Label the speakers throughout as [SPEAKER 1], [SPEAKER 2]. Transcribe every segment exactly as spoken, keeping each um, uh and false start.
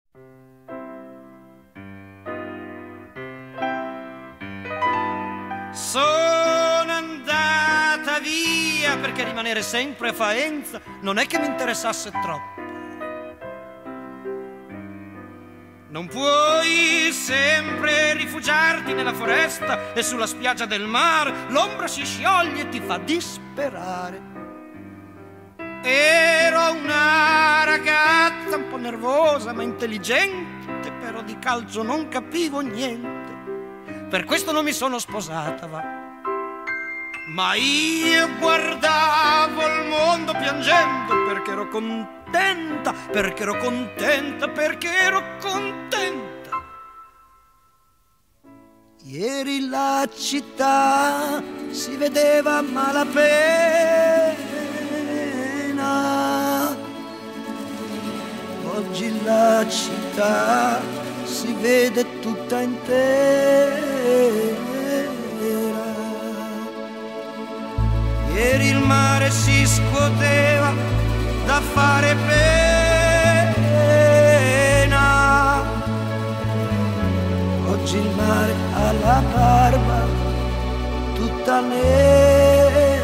[SPEAKER 1] Sono andata via perché rimanere sempre a Faenza non è che mi interessasse troppo. Non puoi sempre rifugiarti nella foresta e sulla spiaggia del mare, l'ombra si scioglie e ti fa disperare. Ero una ragazza un po' nervosa ma intelligente, però di calcio non capivo niente. Per questo non mi sono sposata, va. Ma io guardavo il mondo piangendo perché ero contenta, perché ero contenta, perché ero contenta. Ieri la città si vedeva a malapena, oggi la città si vede tutta intera. Ieri il mare si scuoteva da fare pena, oggi il mare ha la barba tutta nera.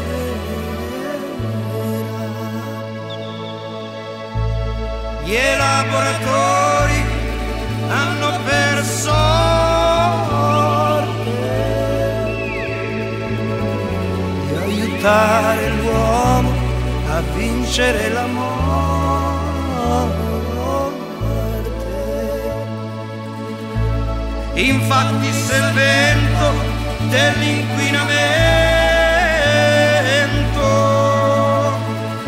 [SPEAKER 1] Gli elaboratori hanno perso di aiutare l'uomo a vincere la morte. Infatti se il vento dell'inquinamento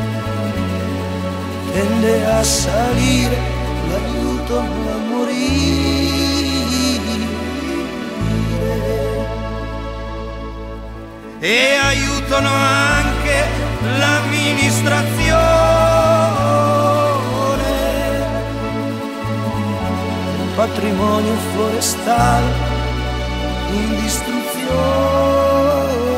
[SPEAKER 1] tende a salire, l'aiutano a morire e aiutano anche l'amministrazione. Il patrimonio forestale in distruzione.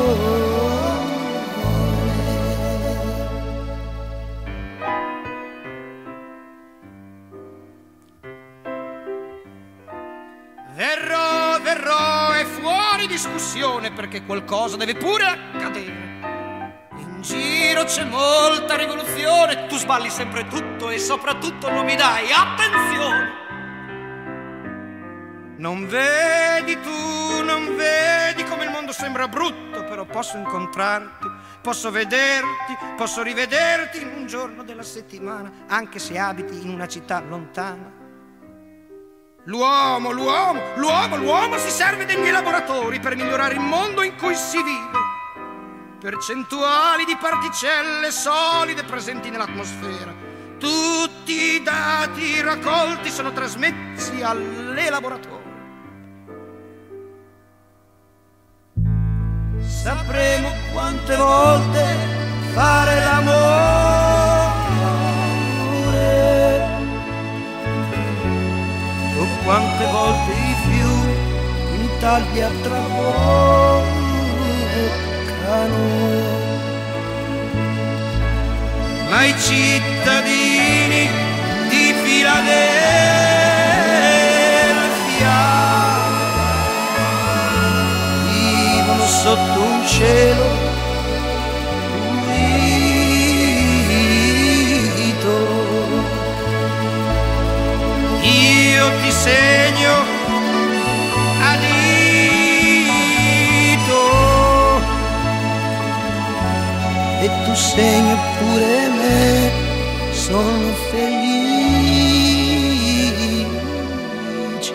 [SPEAKER 1] Verrò, verrò, è fuori discussione perché qualcosa deve pure accadere. In giro c'è molta rivoluzione, tu sballi sempre tutto e soprattutto non mi dai attenzione. Non vedi tu, non vedi come il mondo sembra brutto, però posso incontrarti, posso vederti, posso rivederti in un giorno della settimana, anche se abiti in una città lontana. L'uomo, l'uomo, l'uomo, l'uomo si serve degli elaboratori per migliorare il mondo in cui si vive. Percentuali di particelle solide presenti nell'atmosfera. Tutti i dati raccolti sono trasmessi all'elaboratore. Sapremo quante volte fare l'amore o quante volte i fiumi in Italia traboccano. Ma i cittadini di Filadelfia vivono sotto un cielo pulito. Io ti segno a dito e tu segni pure me, sono felice.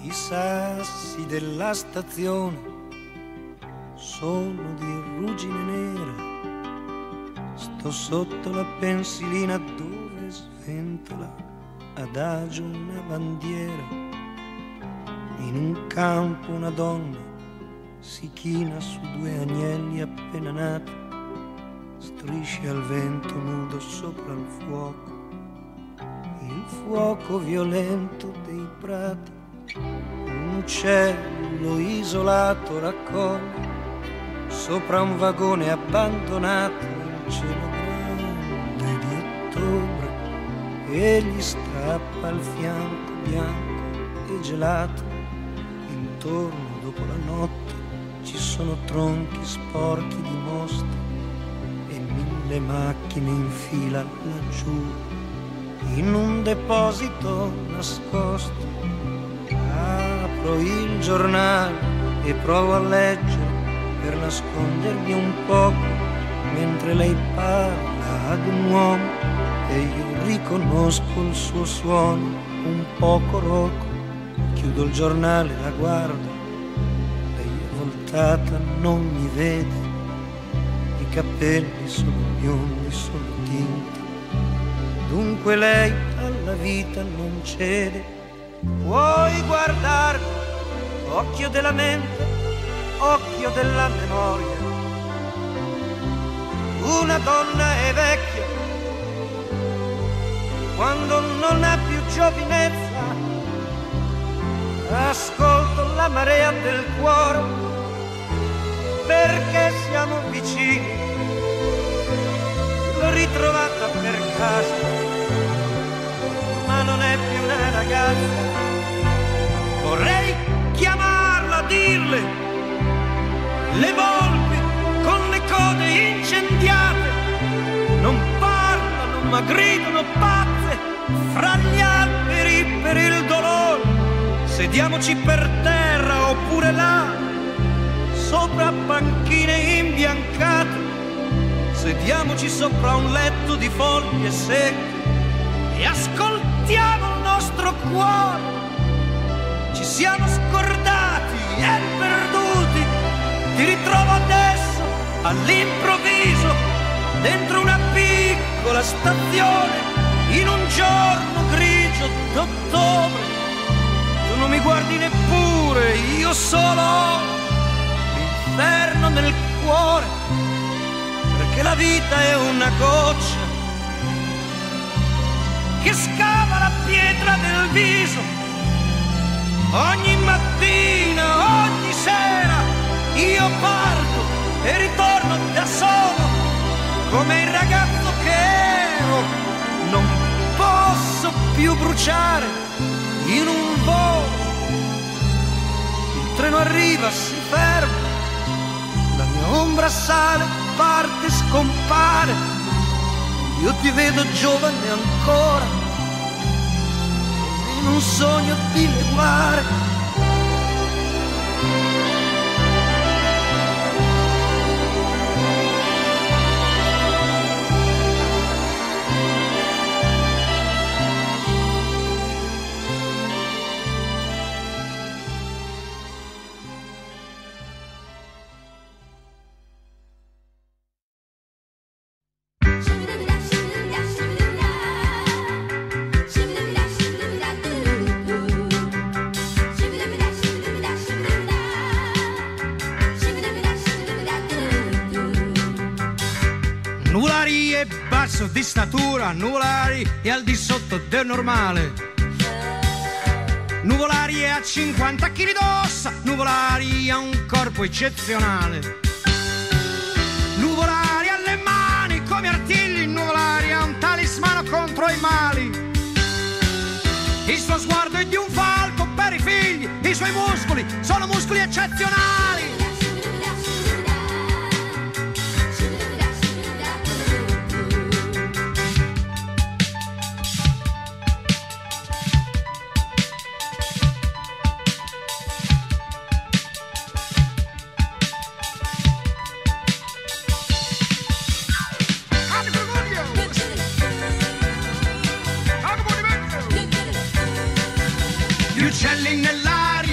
[SPEAKER 1] I sassi della stazione sono di ruggine nera. Sto sotto la pensilina dove sventola adagio una bandiera. In un campo una donna si china su due agnelli appena nati, strisce al vento nudo sopra il fuoco, il fuoco violento dei prati. Un uccello isolato raccoglie sopra un vagone abbandonato il cielo grande di ottobre e gli strappa il fianco bianco e gelato. Intorno dopo la notte ci sono tronchi sporchi di mosta e mille macchine in fila laggiù in un deposito nascosto. Apro il giornale e provo a leggere per nascondermi un poco mentre lei parla ad un uomo e io riconosco il suo suono un poco roco. Chiudo il giornale, la guardo, lei è voltata, non mi vede, i capelli sono biondi, sono tinti, dunque lei alla vita non cede. Puoi guardarmi, occhio della mente, occhio della memoria. Una donna è vecchia quando non ha più giovinezza. Ascolto la marea del cuore perché siamo vicini. L'ho ritrovata per caso, ma non è più una ragazza. Vorrei chiamarla, dirle le volpi con le code incendiate non parlano ma gridano pazze fra gli alberi per il dolore. Sediamoci per terra oppure là sopra panchine imbiancate, sediamoci sopra un letto di foglie secche e ascoltiamo il nostro cuore. Ci siamo scordati e perduti, ti ritrovo adesso all'improvviso dentro una piccola stazione in un giorno grigio d'ottobre. Tu non mi guardi neppure, io solo ho l'inferno nel cuore, perché la vita è una goccia che scava la pietra del viso. Ogni mattina, ogni sera, io parto e ritorno da solo, come il ragazzo che ero. Non posso più bruciare in un volo. Il treno arriva, si ferma, la mia ombra sale, parte, scompare. Io ti vedo giovane ancora, in un sogno di leguare.
[SPEAKER 2] Nuvolari è basso di statura, Nuvolari è al di sotto del normale. Nuvolari è a cinquanta chili d'ossa, Nuvolari ha un corpo eccezionale. Nuvolari ha le mani come artigli, Nuvolari ha un talismano contro i mali. Il suo sguardo è di un falco per i figli, i suoi muscoli sono muscoli eccezionali. Gli uccelli nell'aria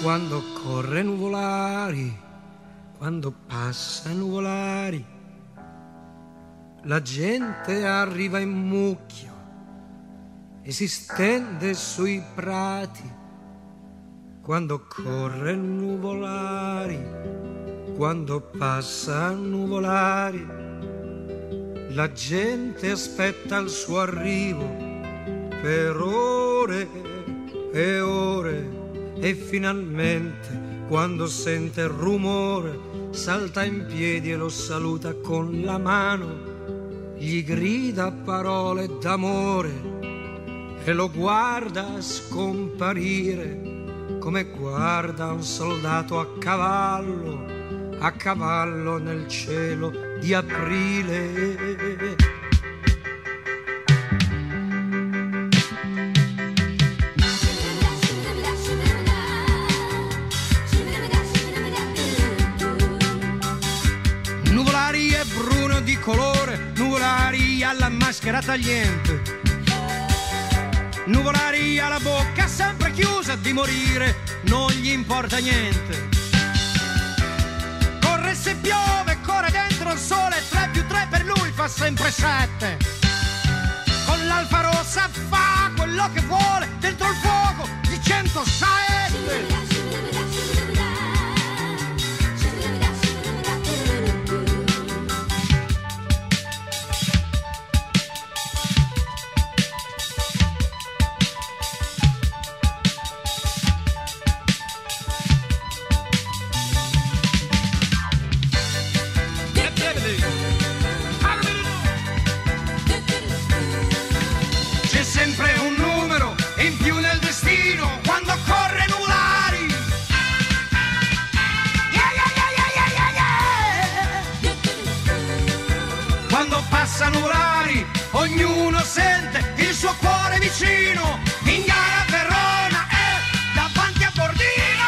[SPEAKER 1] quando corre nuvolari, quando passa nuvolari, la gente arriva in mucchio e si stende sui prati. Quando corre nuvolari, quando passa nuvolari, la gente aspetta il suo arrivo per ore e ore. E finalmente, quando sente il rumore, salta in piedi e lo saluta con la mano, gli grida parole d'amore e lo guarda scomparire come guarda un soldato a cavallo, a cavallo nel cielo di aprile.
[SPEAKER 2] Colore, nuvolari alla maschera tagliente, nuvolari alla bocca sempre chiusa, di morire non gli importa niente. Corre se piove, corre dentro il sole, tre più tre per lui fa sempre sette. Con l'alfa rossa fa quello che vuole, dentro il fuoco di cento saette. Nuvolari, ognuno sente il suo cuore vicino, in gara a Verona e davanti a Bordino,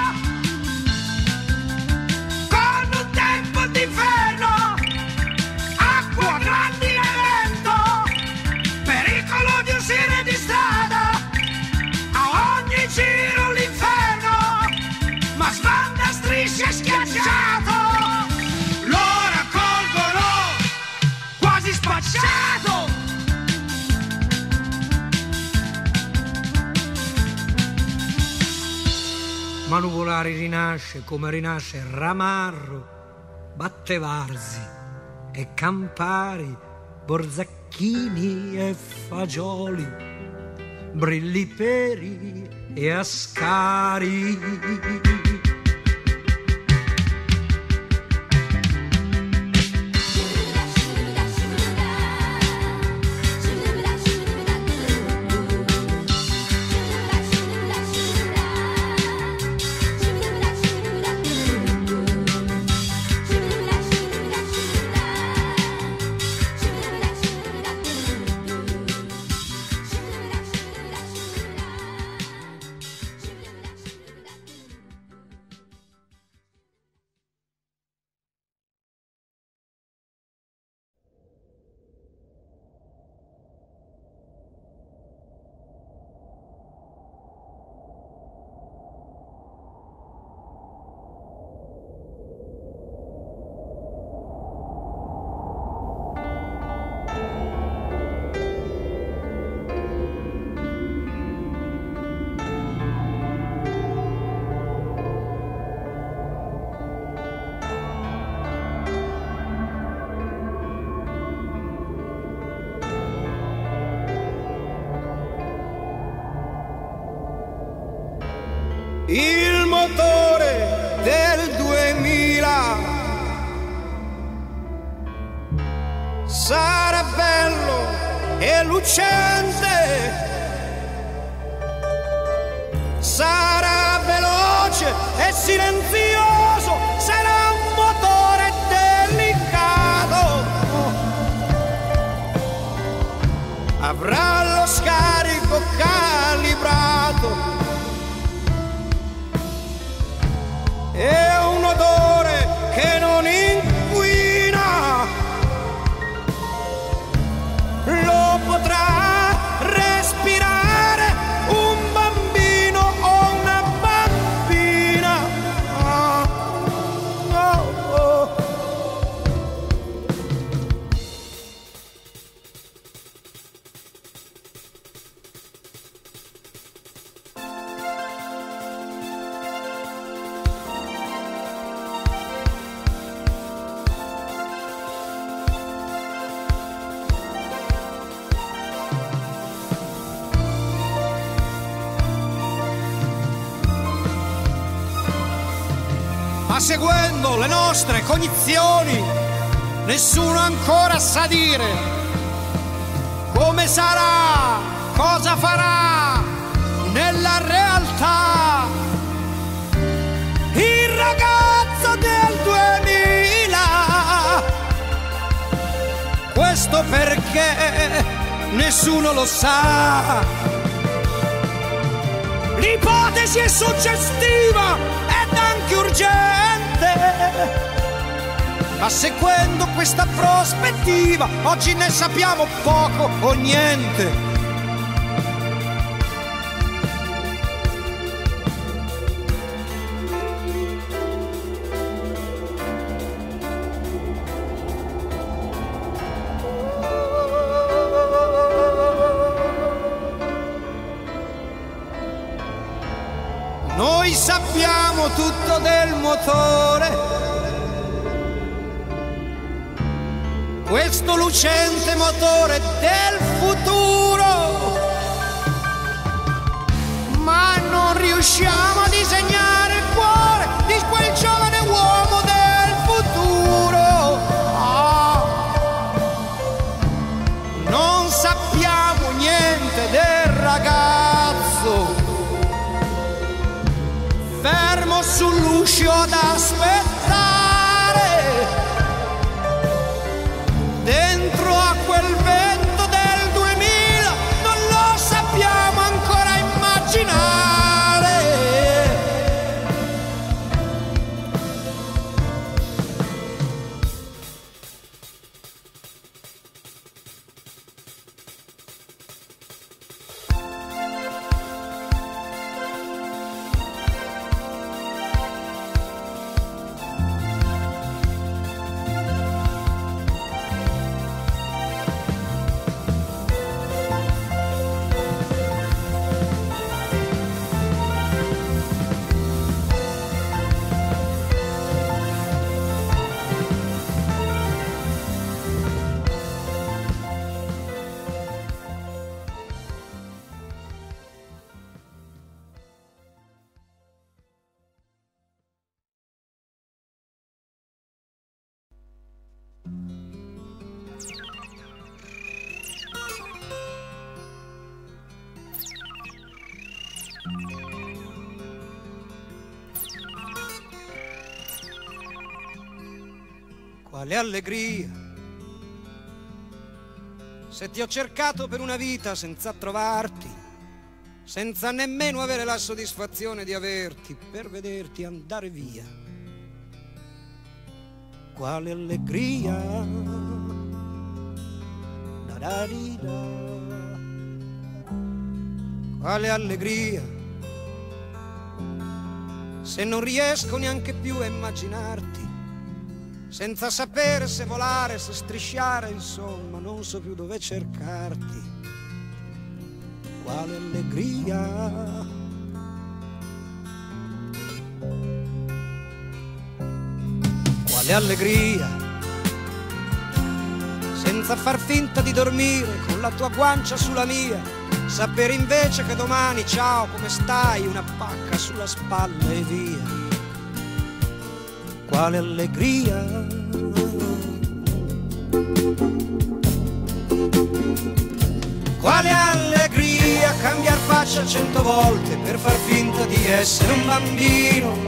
[SPEAKER 2] con un tempo d'inferno, acqua grandi e vento, pericolo di uscire di strada, a ogni giro l'inferno, ma sbanda strisce schiacciato.
[SPEAKER 1] Ma nuvolari rinasce come rinasce Ramarro, Battevarzi e Campari, Borzacchini e Fagioli, Brilliperi e Ascari.
[SPEAKER 2] Il motore del duemila sarà bello e lucente, sarà veloce e silenzioso, sarà un motore delicato, avrà lo scarico calibrato e un odore che non inquina, lo potrà respirare un bambino o una bambina. ma seguendo le nostre cognizioni, nessuno ancora sa dire come sarà, cosa farà nella realtà il ragazzo del duemila. Questo perché nessuno lo sa. L'ipotesi è suggestiva ed anche urgente, ma seguendo questa prospettiva oggi ne sappiamo poco o niente. Noi sappiamo tutto del motore, questo lucente motore del futuro, ma non riusciamo a disegnare il cuore di quel giovane uomo del futuro. Ah. Non sappiamo niente del ragazzo fermo sull'uscio ad aspettare, dentro a quel vento del duemila non lo sappiamo ancora immaginare.
[SPEAKER 1] Quale allegria, se ti ho cercato per una vita senza trovarti, senza nemmeno avere la soddisfazione di averti, per vederti andare via. Quale allegria, da da di da. Quale allegria, se non riesco neanche più a immaginarti, senza sapere se volare, se strisciare, insomma, non so più dove cercarti. Quale allegria, quale allegria, senza far finta di dormire con la tua guancia sulla mia, sapere invece che domani, ciao, come stai, una pacca sulla spalla e via. Quale allegria, quale allegria cambiar faccia cento volte per far finta di essere un bambino,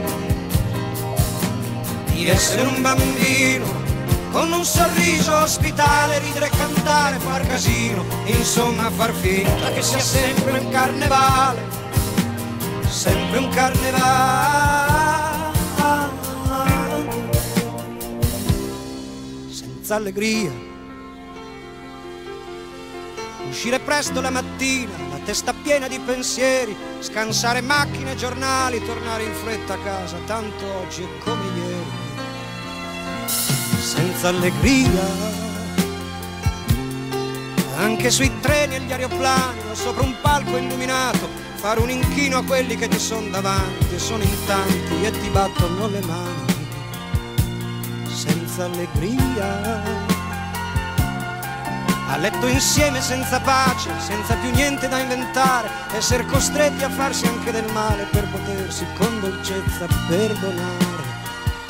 [SPEAKER 1] di essere un bambino, con un sorriso ospitale, ridere e cantare, far casino, insomma far finta che sia sempre un carnevale, sempre un carnevale. Allegria, uscire presto la mattina, la testa piena di pensieri, scansare macchine e giornali, tornare in fretta a casa, tanto oggi è come ieri. Senza allegria, anche sui treni e gli aeroplani, o sopra un palco illuminato, fare un inchino a quelli che ti son davanti e sono in tanti e ti battono le mani. Senza allegria, a letto insieme senza pace, senza più niente da inventare, essere costretti a farsi anche del male per potersi con dolcezza perdonare.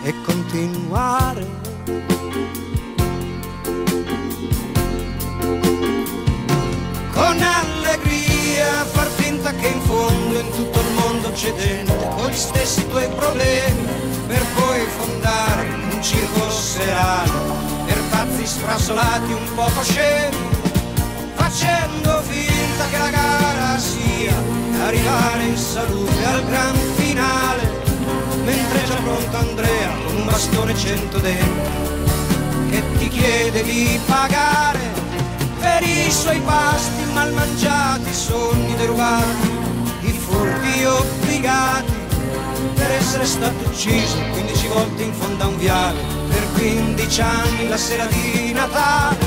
[SPEAKER 1] e continuare. Con allegria far finta che in fondo in tutto il mondo c'è gente con gli stessi tuoi problemi, per poi fondare un circo serale per pazzi sfrasolati un poco scemi, facendo finta che la gara sia arrivare in salute al gran finale, mentre è già pronto Andrea con un bastone cento denti che ti chiede di pagare per i suoi pasti mal mangiati, i sogni derubati, i furti obbligati, per essere stato ucciso quindici volte in fondo a un viale, per quindici anni la sera di Natale.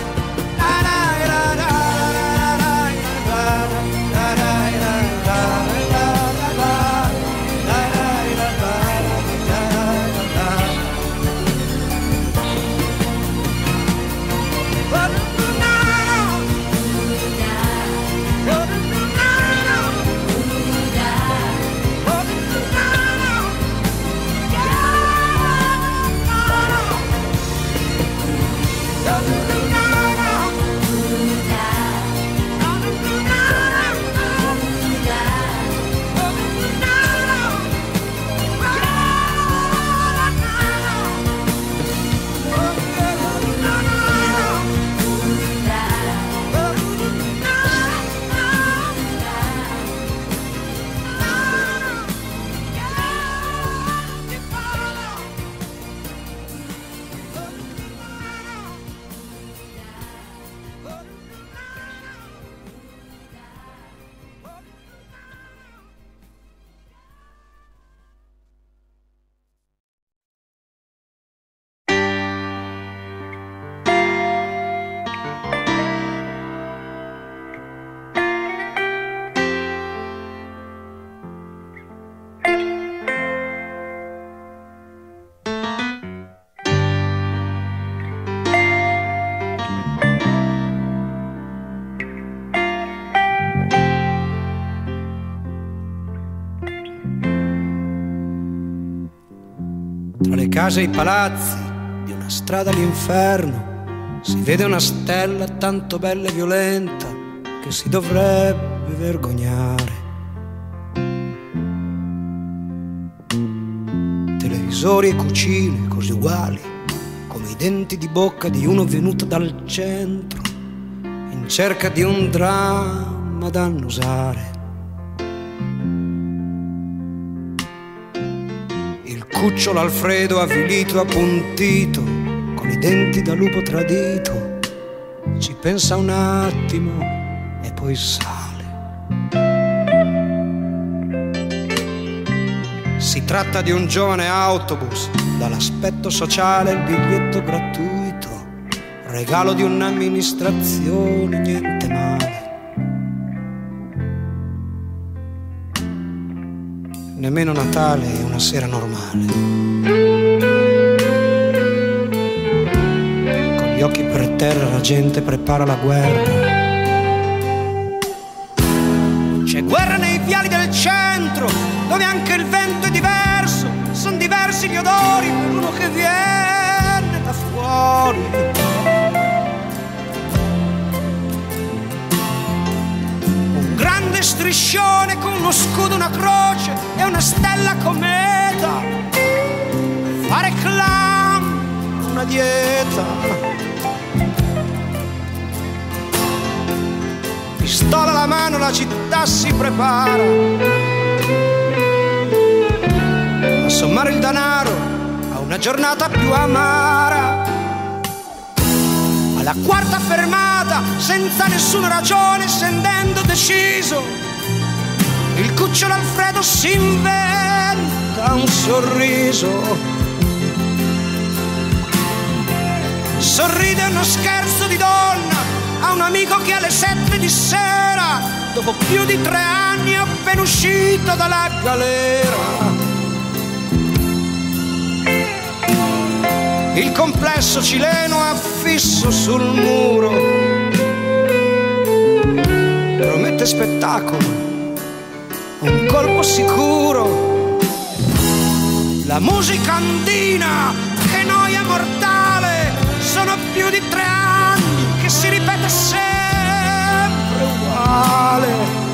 [SPEAKER 1] Tra le case e i palazzi di una strada all'inferno si vede una stella tanto bella e violenta che si dovrebbe vergognare. Televisori e cucine così uguali come i denti di bocca di uno venuto dal centro in cerca di un dramma da annusare. Cucciolo Alfredo avvilito e appuntito, con i denti da lupo tradito, ci pensa un attimo e poi sale. Si tratta di un giovane autobus, dall'aspetto sociale il biglietto gratuito, regalo di un'amministrazione, niente male. Nemmeno Natale è una sera normale. Con gli occhi per terra la gente prepara la guerra. C'è guerra nei viali del centro, dove anche il vento è diverso. Sono diversi gli odori per uno che viene da fuori. Grande striscione con uno scudo, una croce e una stella cometa. Fare clown, una dieta. Pistola alla mano, la città si prepara a sommare il denaro a una giornata più amara. Alla quarta fermata, senza nessuna ragione, scendendo deciso, il cucciolo Alfredo si inventa un sorriso. Sorride uno scherzo di donna a un amico che alle sette di sera, dopo più di tre anni è appena uscito dalla galera. Il complesso cileno affisso sul muro promette spettacolo, un colpo sicuro. La musica andina, che noia mortale, sono più di tre anni che si ripete sempre uguale.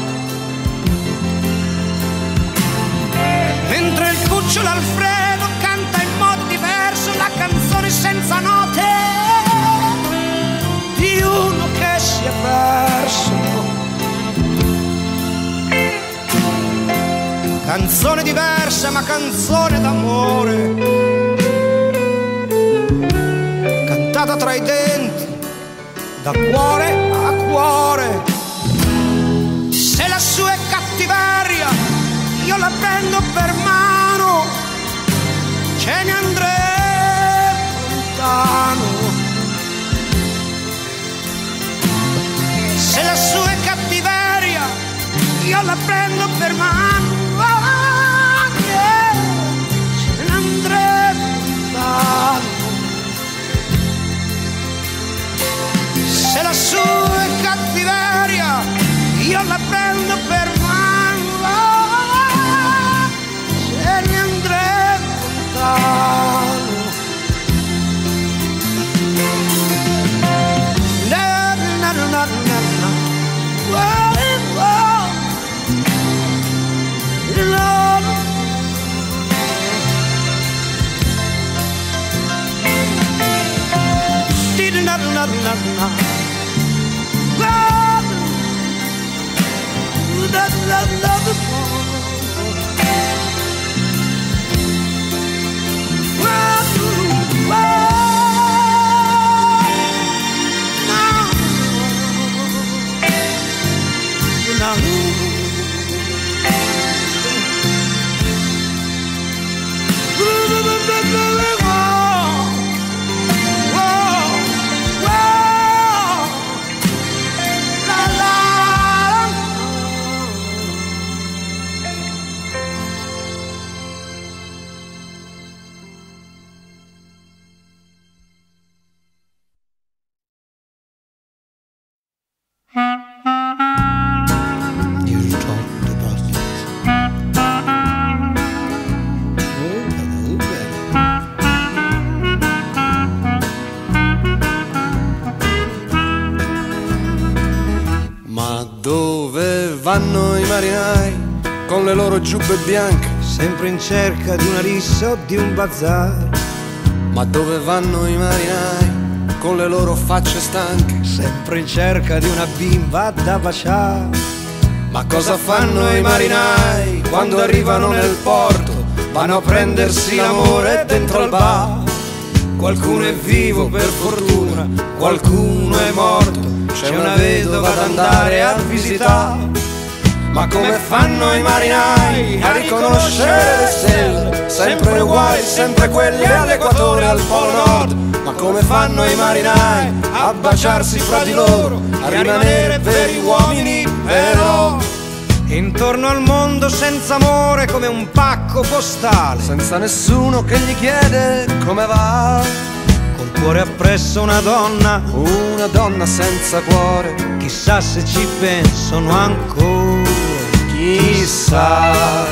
[SPEAKER 1] Mentre il cucciolo Alfredo canta in modo diverso la canzone senza note di uno che si è perso. Canzone diversa ma canzone d'amore, cantata tra i denti, da cuore a cuore. Se la sua è cattiveria, io la prendo per mano, ce ne andremo lontano. Se la sua è cattiveria, io la prendo per mano, oh, yeah, ce ne andremo lontano. Se la sua è cattiveria, io la prendo per mano, oh, ce ne andremo lontano. Na, na, na, na, na. Whoa, whoa. Love. Did not, not, not, not. Love. That, that, love. Whoa, whoa. No. No.
[SPEAKER 3] Vanno i marinai con le loro giubbe bianche,
[SPEAKER 1] sempre in cerca di una rissa o di un bazar.
[SPEAKER 3] Ma dove vanno i marinai con le loro facce stanche,
[SPEAKER 1] sempre in cerca di una bimba da baciare.
[SPEAKER 3] Ma cosa fanno i marinai quando arrivano nel porto? Vanno a prendersi l'amore dentro al bar. Qualcuno è vivo per fortuna, qualcuno è morto, c'è una vedova da andare a visitare. Ma come fanno i marinai a riconoscere le stelle, sempre uguali, sempre quelle all'equatore, al polo nord? Ma come fanno i marinai a baciarsi fra di loro, a rimanere veri uomini però?
[SPEAKER 1] Intorno al mondo senza amore come un pacco postale,
[SPEAKER 3] senza nessuno che gli chiede come va.
[SPEAKER 1] Col cuore appresso una donna,
[SPEAKER 3] una donna senza cuore,
[SPEAKER 1] chissà se ci pensano ancora.
[SPEAKER 3] Chissà.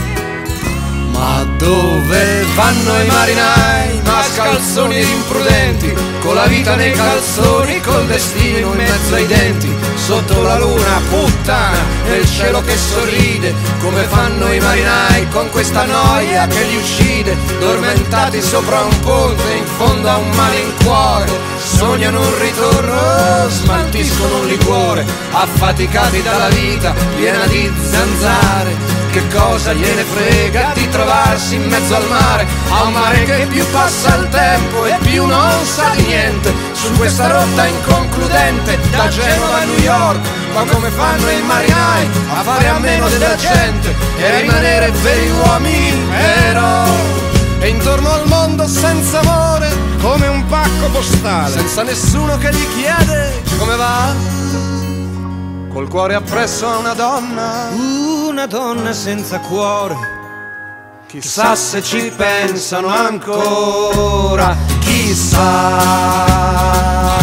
[SPEAKER 3] Ma dove vanno i marinai, mascalzoni ed imprudenti, con la vita nei calzoni, col destino in mezzo ai denti, sotto la luna puttana, nel cielo che sorride? Come fanno i marinai con questa noia che li uccide, dormentati sopra un ponte in fondo a un malincuore? Sognano un ritorno, smaltiscono un liquore, affaticati dalla vita piena di zanzare. Che cosa gliene frega di trovarsi in mezzo al mare, a un mare che più passa il tempo e più non sa di niente, su questa rotta inconcludente da Genova a New York? Ma come fanno i marinai a fare a meno della gente e a rimanere veri uomini però? E intorno al mondo senza amore
[SPEAKER 1] come un pacco postale,
[SPEAKER 3] senza nessuno che gli chiede come va, col cuore appresso a una donna,
[SPEAKER 1] una donna senza cuore.
[SPEAKER 3] Chissà se ci pensano ancora, chissà.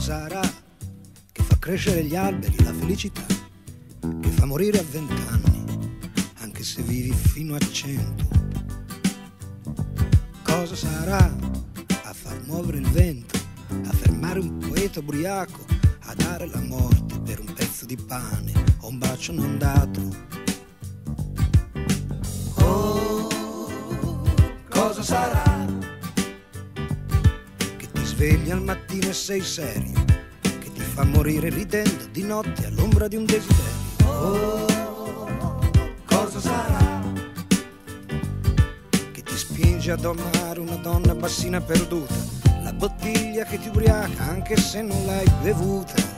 [SPEAKER 4] sarà che fa crescere gli alberi, la felicità, che fa morire a vent'anni, anche se vivi fino a cento? Cosa sarà a far muovere il vento, a fermare un poeta ubriaco, a dare la morte per un pezzo di pane o un bacio non dato? Oh, cosa sarà che ti svegli al mattino e sei serio, che ti fa morire ridendo di notte all'ombra di un desiderio? Oh, cosa sarà che ti spinge ad amare una donna bassina perduta, la bottiglia che ti ubriaca anche se non l'hai bevuta?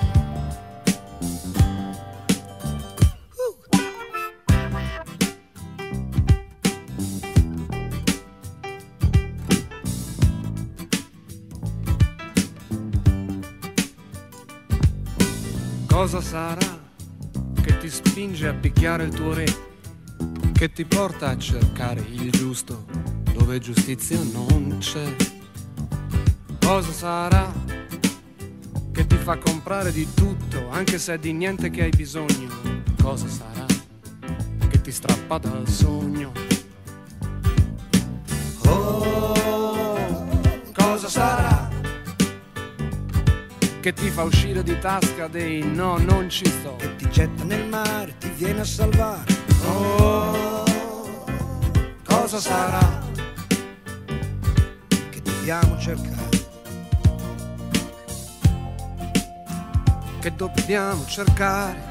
[SPEAKER 3] Cosa sarà che ti spinge a picchiare il tuo re, che ti porta a cercare il giusto dove giustizia non c'è? Cosa sarà che ti fa comprare di tutto anche se è di niente che hai bisogno? Cosa sarà che ti strappa dal sogno?
[SPEAKER 4] Oh, cosa sarà
[SPEAKER 3] che ti fa uscire di tasca dei no, non ci sto,
[SPEAKER 4] che ti getta nel mare, ti viene a salvare?
[SPEAKER 3] Oh, cosa sarà
[SPEAKER 4] che dobbiamo cercare,
[SPEAKER 3] che dobbiamo cercare?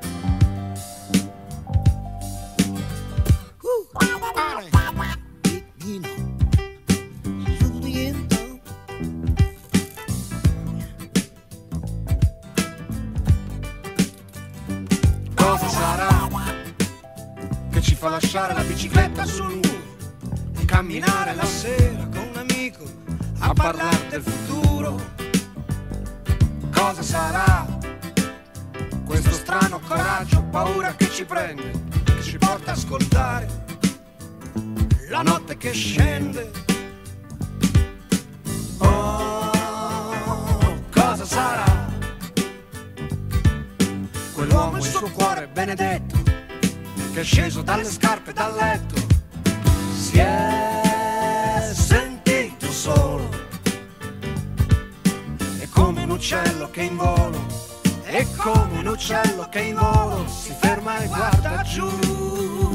[SPEAKER 4] fa lasciare la bicicletta sul muro e camminare la sera con un amico a parlare del futuro? Cosa sarà questo strano coraggio, paura che ci prende, che ci porta a ascoltare la notte che scende? Oh, cosa sarà quell'uomo e il suo cuore benedetto che è sceso dalle scarpe dal letto, si è sentito solo, è come un uccello che in volo, è come un uccello che in volo si ferma e guarda giù.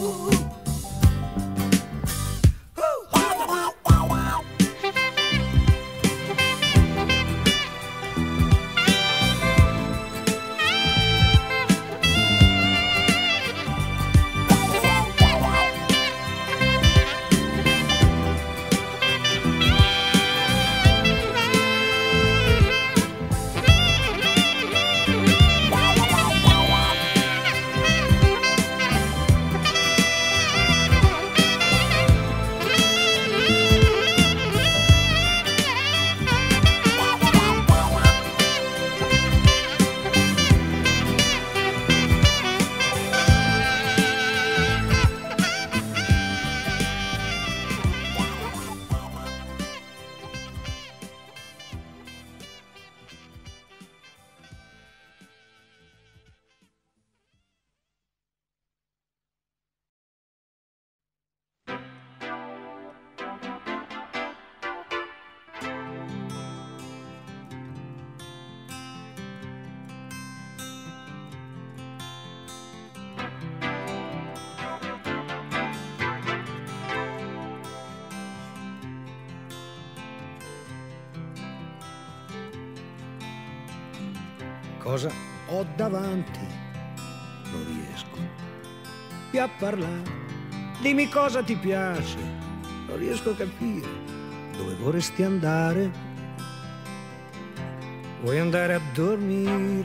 [SPEAKER 4] Cosa ho davanti? Non riesco più a parlare. Dimmi cosa ti piace. Non riesco a capire dove vorresti andare. Vuoi andare a dormire?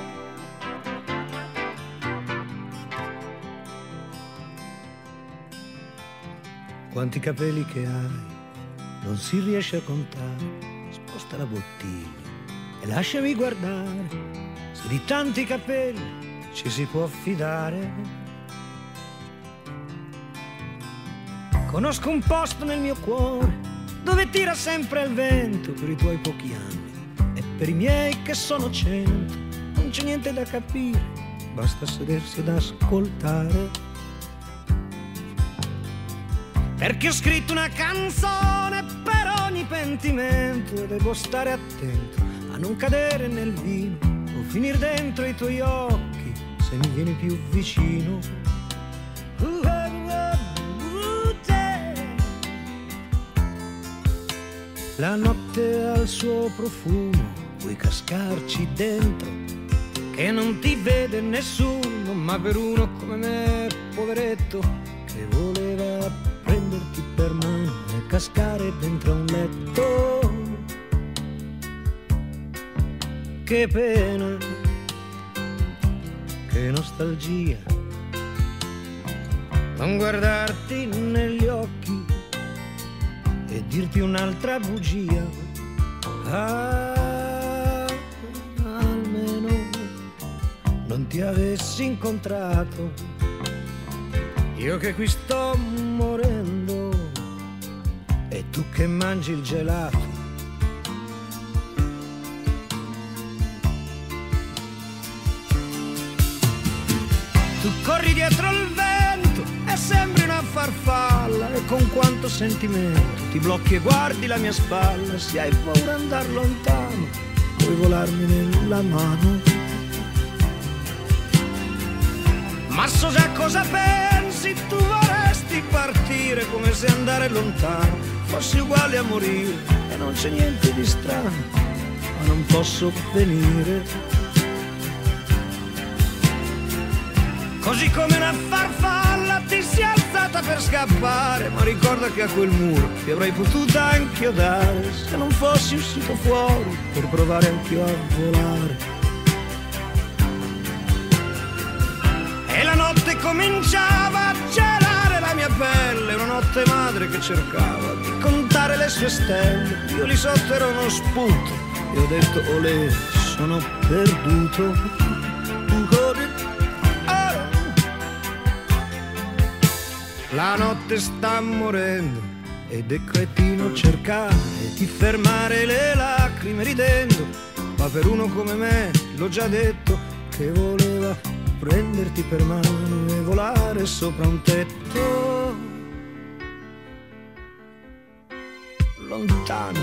[SPEAKER 4] Quanti capelli che hai non si riesce a contare. Sposta la bottiglia e lasciami guardare. Se di tanti capelli ci si può fidare. Conosco un posto nel mio cuore dove tira sempre il vento per i tuoi pochi anni e per i miei che sono cento. Non c'è niente da capire, basta sedersi ad ascoltare. Perché ho scritto una canzone per ogni pentimento e devo stare attento a non cadere nel vino o finir dentro i tuoi occhi se mi vieni più vicino. Uh, uh, uh, uh, La notte ha il suo profumo, puoi cascarci dentro, che non ti vede nessuno, ma per uno come me, poveretto, che voleva prenderti per mano e cascare dentro un letto. Che pena, che nostalgia, non guardarti negli occhi e dirti un'altra bugia. Ah, almeno non ti avessi incontrato, io che qui sto morendo e tu che mangi il gelato. Tu corri dietro il vento e sembri una farfalla, e con quanto sentimento ti blocchi e guardi la mia spalla. Se hai paura di andar lontano, puoi volarmi nella mano. Ma so già cosa pensi, tu vorresti partire come se andare lontano fosse uguale a morire, e non c'è niente di strano, ma non posso venire. Così come una farfalla ti sei alzata per scappare, ma ricorda che a quel muro ti avrei potuta inchiodare se non fossi uscito fuori per provare anch'io a volare. E la notte cominciava a gelare la mia pelle, una notte madre che cercava di contare le sue stelle. Io lì sotto ero uno spunto e ho detto olè, sono perduto. La notte sta morendo ed è cretino cercare di fermare le lacrime ridendo, ma per uno come me, l'ho già detto, che voleva prenderti per mano e volare sopra un tetto. Lontano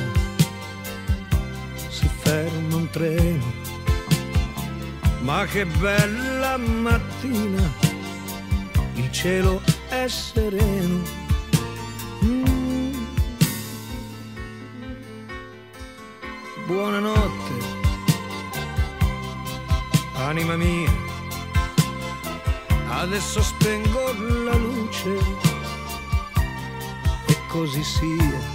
[SPEAKER 4] si ferma un treno, ma che bella mattina, il cielo è sereno. Mm. Buonanotte, anima mia, adesso spengo la luce e così sia.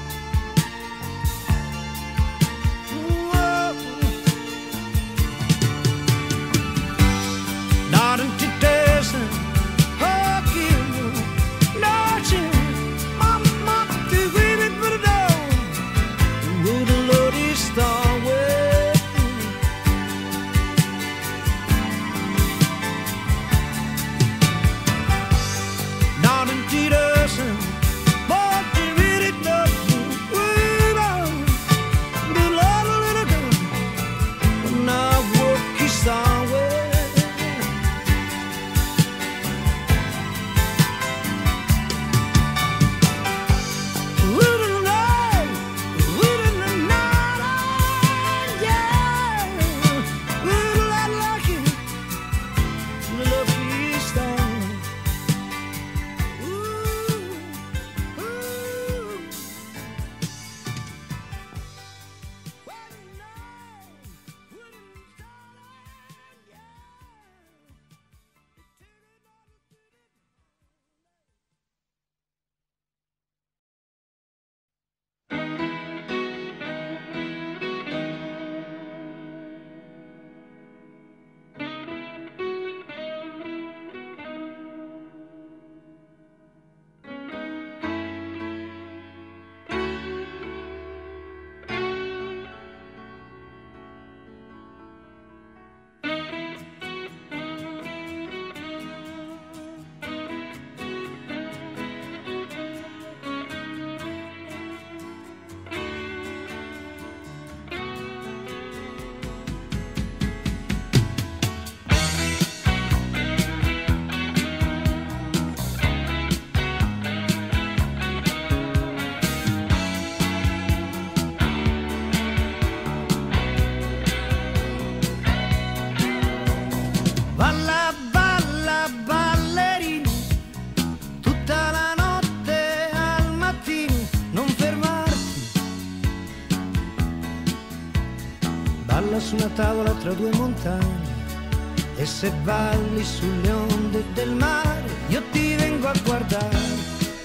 [SPEAKER 4] su una tavola tra due montagne, e se balli sulle onde del mare io ti vengo a guardare.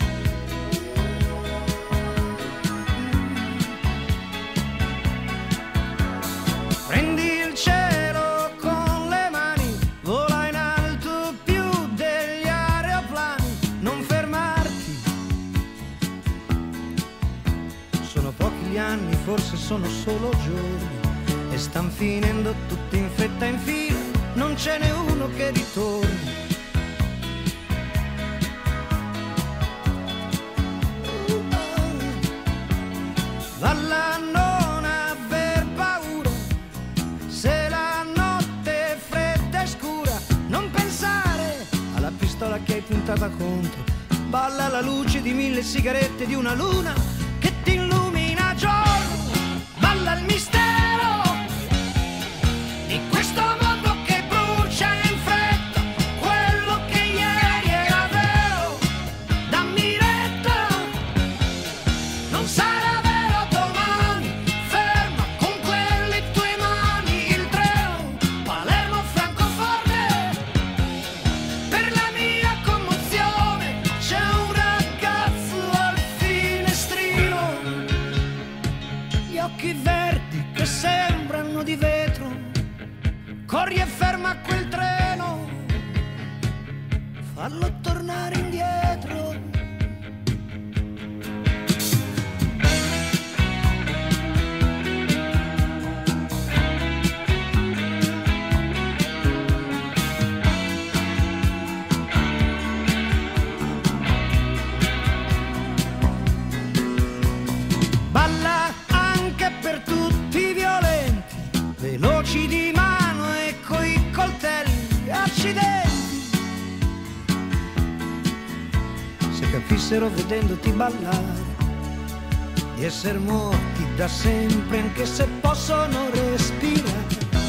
[SPEAKER 4] Prendi il cielo con le mani, vola in alto più degli aeroplani, non fermarti. Sono pochi gli anni, forse sono solo giorni, e stan finendo tutti in fretta in fila, non ce n'è uno che ritorni. Balla, non aver paura, se la notte è fredda e scura, non pensare alla pistola che hai puntata contro. Balla alla luce di mille sigarette, di una luna che ti illumina a giorno. Balla il mistero di questo mondo che brucia in fretta, quello che ieri era vero. Dammi retta, non sarà vero domani. Ferma con quelle tue mani il treno Palermo-Francoforte. Per la mia commozione c'è un ragazzo al finestrino, gli occhi verdi che sembrano di vetro. Corri e ferma quel treno, fallo tornare indietro. Balla anche per tutti i violenti, veloci di mano e coi coltelli, accidenti. Se capissero vedendoti ballare di essere morti da sempre, anche se possono respirare.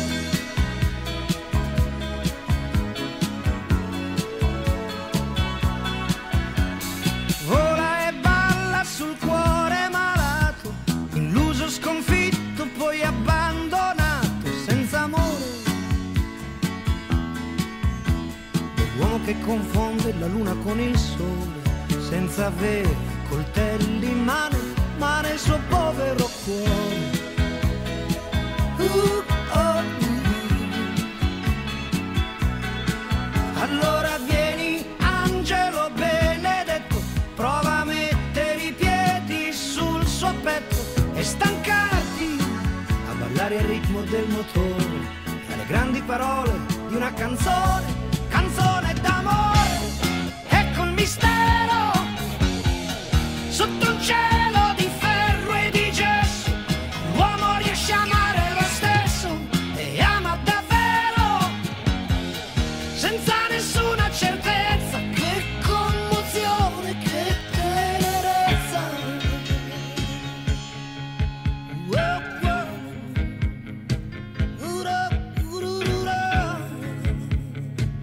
[SPEAKER 4] Vola e balla sul cuore malato, illuso, sconfitto, poi abbandonato, senza amore. L'uomo che confonde la luna con il sole, senza avere coltelli in mano, ma nel suo povero cuore. Uh, oh, uh. Allora vieni, angelo benedetto, prova a mettere i piedi sul suo petto e stancarti a ballare al ritmo del motore, alle grandi parole di una canzone, canzone d'amore. Ecco il mistero sotto un cielo di ferro e di gesso, l'uomo riesce a amare lo stesso e ama davvero, senza nessuna certezza. Che commozione, che tenerezza. Wow, wow. Ura, ururura.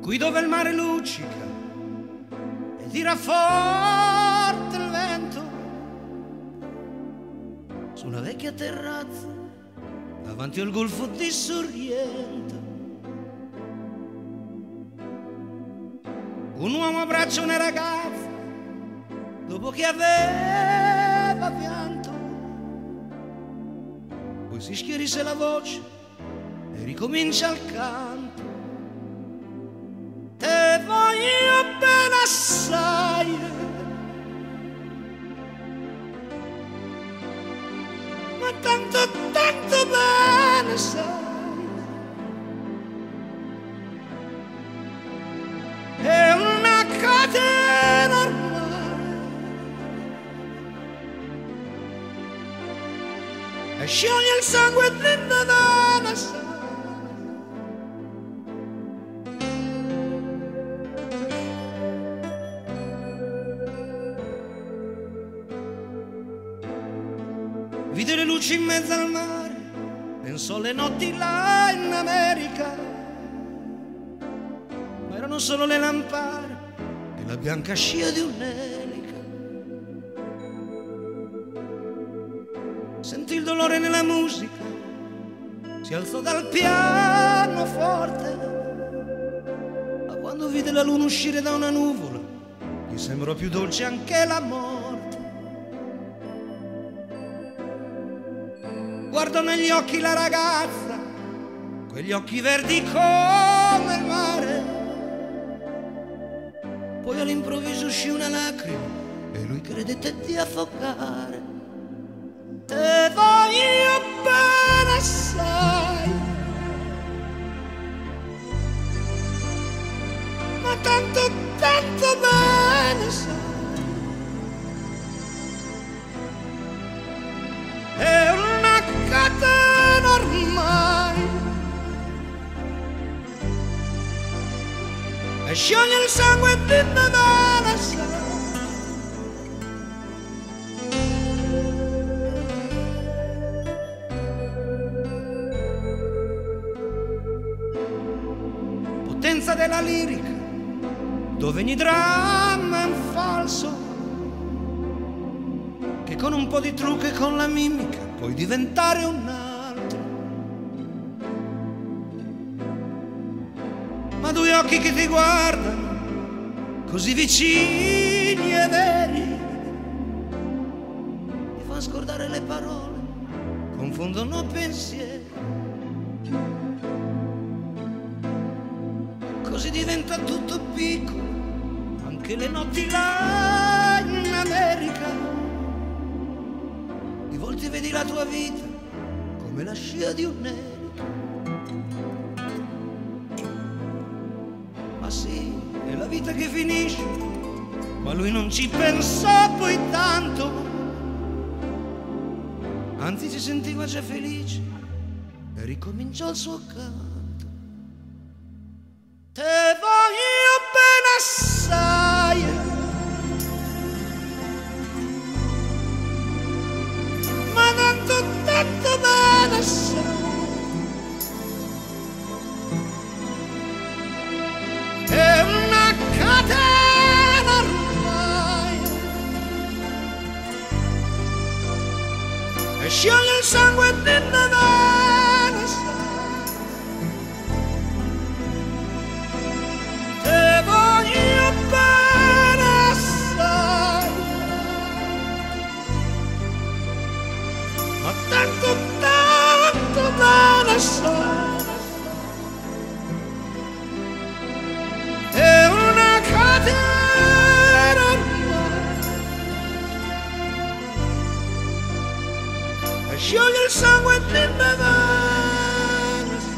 [SPEAKER 1] qui dove il mare luccica e tira forte il vento, su una vecchia terrazza davanti al golfo di Sorrento. Un uomo abbraccia una ragazza dopo che aveva pianto, poi si schierisse la voce e ricomincia il canto. Te voglio bene assai, ma tanto, tanto bene sai. È una catena ormai e scioglie il sangue dentro da una sai. Vide le luci in mezzo al mare, pensò alle notti là in America, ma erano solo le lampade e la bianca scia di un'elica. Sentì il dolore nella musica, si alzò dal pianoforte, ma quando vide la luna uscire da una nuvola, gli sembrò più dolce anche la morte. Guardò negli occhi la ragazza, quegli occhi verdi come il mare. Poi all'improvviso uscì una lacrima e lui credette di affogare. Te voglio bene assai, ma tanto, tanto bene sai. È una catena ormai e scioglie il sangue dentro da una sai. Potenza della lirica, dove ogni dramma è un falso, che con un po' di trucco e con la mimica puoi diventare un altro. Ma due occhi che ti guardano così vicini e veri ti fanno scordare le parole, confondono pensieri. Così diventa tutto piccolo, anche le notti là in America. Di volte vedi la tua vita come la scia di un'elica. Ma sì, è la vita che finisce, ma lui non ci pensò poi tanto, anzi si sentiva già felice e ricominciò il suo canto. Te voglio bene assai, ma tanto, tanto bene assai. È una catena ormai e scioglie il sangue dentro da una sai. Te voglio bene assai, ma tanto, tanto bene assai. È una catena ormai e scioglie il sangue dentro da una sai.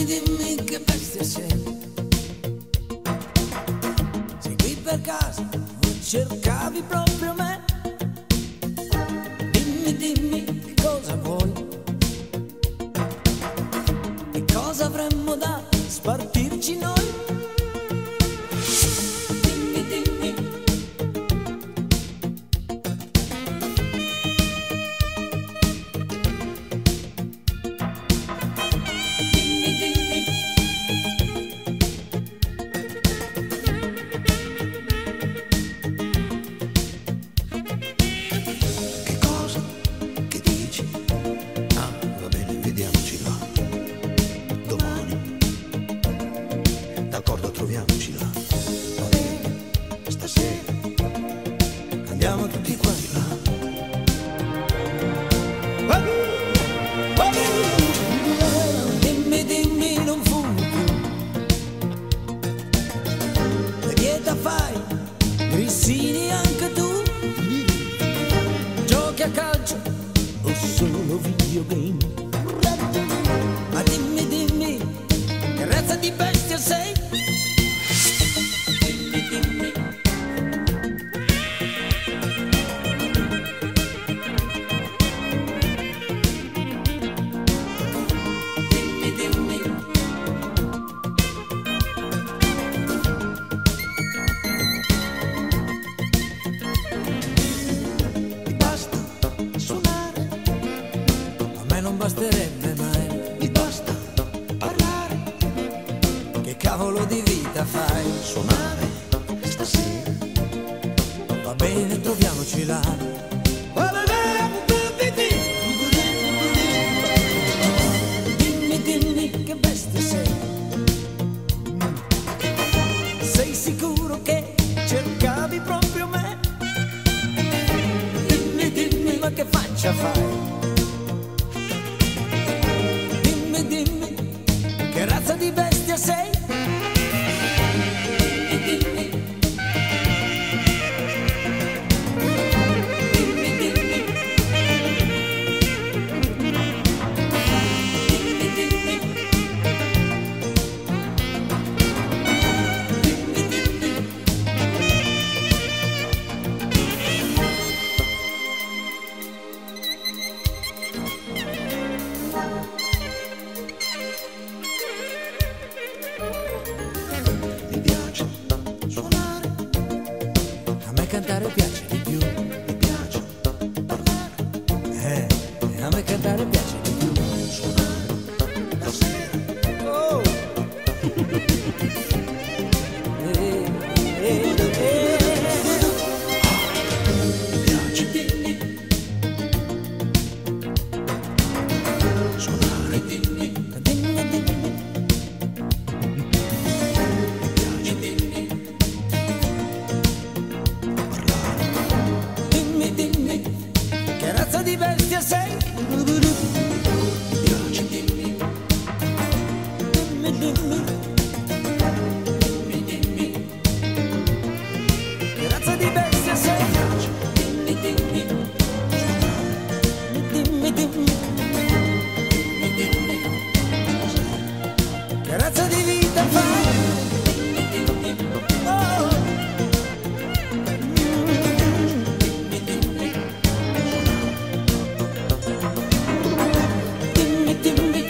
[SPEAKER 5] Dimmi, dimmi che bestia sei. Sei qui per caso o cercavi proprio me? Dimmi, dimmi che cosa vuoi. Che cosa avremmo da spartirci noi? Dimmi, dimmi. Dimmi, dimmi.
[SPEAKER 4] Che cosa? Che dici? Ah, va bene, vediamoci là. Domani. D'accordo, troviamoci là. Va bene, stasera. Andiamo tutti quanti là.
[SPEAKER 5] Dimmi, dimmi, non fumi più. Che dieta fai? Grissini anche tu? Giochi a calcio o solo videogame? Ma dimmi, dimmi, che razza di bestia sei? Dimmi, dimmi. Dimmi, dimmi.
[SPEAKER 4] Mi basta suonare,
[SPEAKER 5] A me non basterebbe mai.
[SPEAKER 4] mi basta parlare,
[SPEAKER 5] Che cavolo di vita fai?
[SPEAKER 4] suonare stasera.
[SPEAKER 5] Va bene, troviamoci là. Dimmi, dimmi che bestia sei. Sei sicuro che cercavi proprio me? Dimmi, dimmi, ma che faccia fai? Dimmi, dimmi, che razza di bestia sei? Dimmi, dimmi. Dimmi, dimmi. Dimmi, dimmi. Dimmi, dimmi.
[SPEAKER 4] Mi piace suonare,
[SPEAKER 5] A me cantare piace di più.
[SPEAKER 4] mi piace parlare,
[SPEAKER 5] Eh, a me cantare piace di più.
[SPEAKER 4] suonare la sera.
[SPEAKER 5] Oh. Eh, eh, eh.
[SPEAKER 4] Mi piace suonare,
[SPEAKER 5] Dimmi, dimmi.
[SPEAKER 4] parlare,
[SPEAKER 5] Dimmi, dimmi, che razza di bestia sei?
[SPEAKER 4] mi piace
[SPEAKER 5] Dimmi, dimmi. Dimmi, dimmi, che razza di bestia sei? Dimmi, dimmi. Dimmi, dimmi. Dimmi, dimmi. Che razza di vita fai? Dimmi, dimmi. Oh. Dimmi, dimmi. Dimmi, dimmi. Dimmi, dimmi.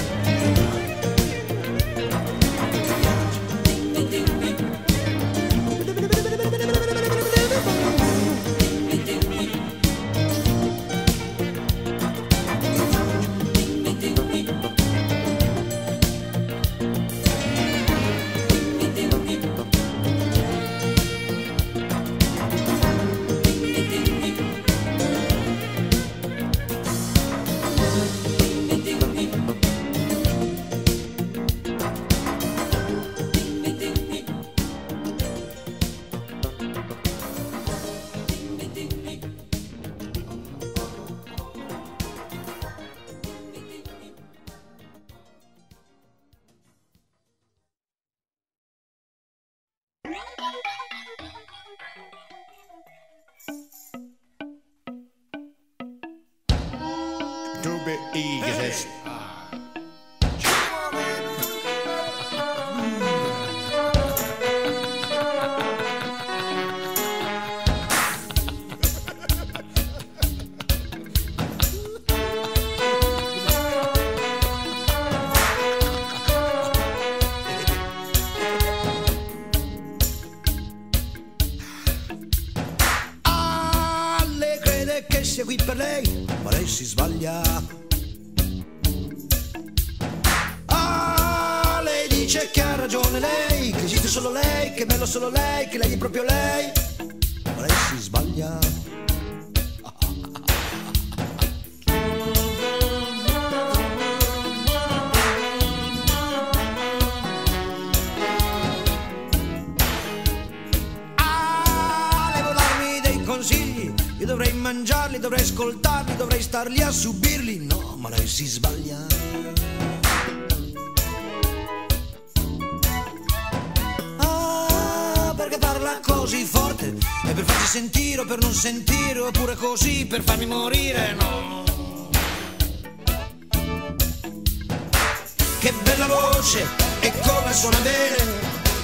[SPEAKER 5] Dimmi, dimmi. Dimmi, dimmi.
[SPEAKER 4] to be easy. qui per lei, ma lei si sbaglia. Ah, lei dice che ha ragione lei, che esiste solo lei, che è bello solo lei, che lei è proprio lei, ma lei si sbaglia. Io dovrei mangiarli, dovrei ascoltarli, dovrei star lì a subirli. No, ma lei si sbaglia. Ah, perché parla così forte? È per farci sentire o per non sentire, oppure così per farmi morire? No. Che bella voce e come suona bene.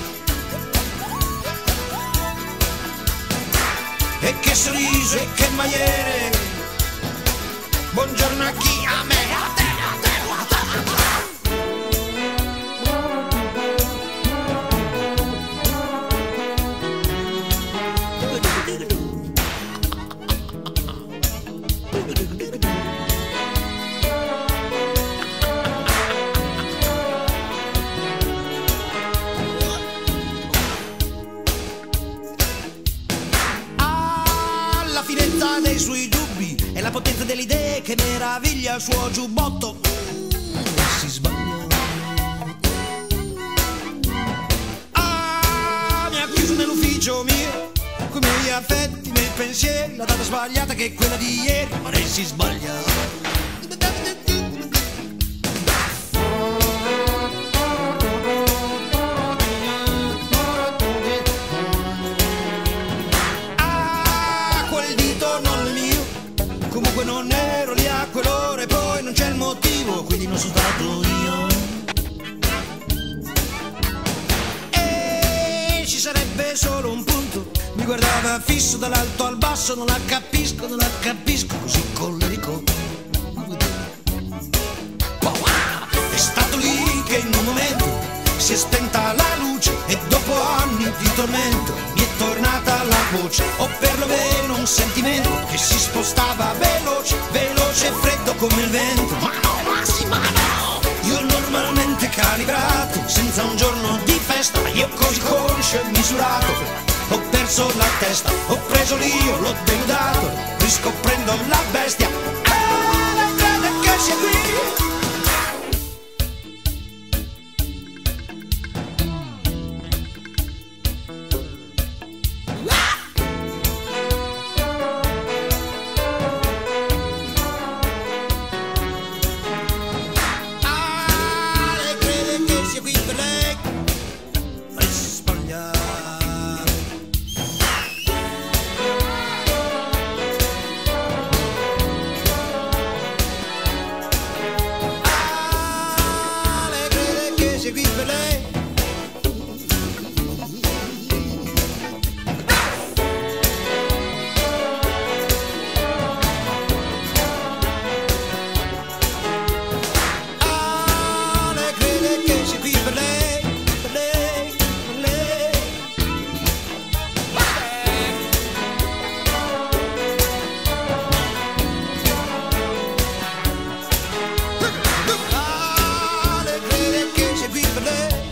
[SPEAKER 4] E che sorriso e che maniere. Buongiorno a chi? A me, a te, a te, a te, a te. Dei suoi dubbi e la potenza delle idee che meraviglia il suo giubbotto. Mm, si sbaglia. Ah, mi ha chiuso nell'ufficio mio, con i miei affetti, i miei pensieri, la data sbagliata che è quella di ieri, ma lei si sbaglia. Comunque non ero lì a quell'ora e poi non c'è il motivo, quindi non sono stato io. E ci sarebbe solo un punto, mi guardava fisso dall'alto al basso, non la capisco, non la capisco, così collerico. È stato lì che in un momento si è spenta la luce e dopo anni di tormento mi è tornata la voce, o perlomeno un sentimento che si spostava veloce, veloce e freddo come il vento. Ma no, ma sì, ma no! Io normalmente calibrato, senza un giorno di festa, io così conscio e misurato, ho perso la testa, ho preso l'io, l'ho denudato, riscoprendo la bestia. Ah, lei crede che sia qui? Lei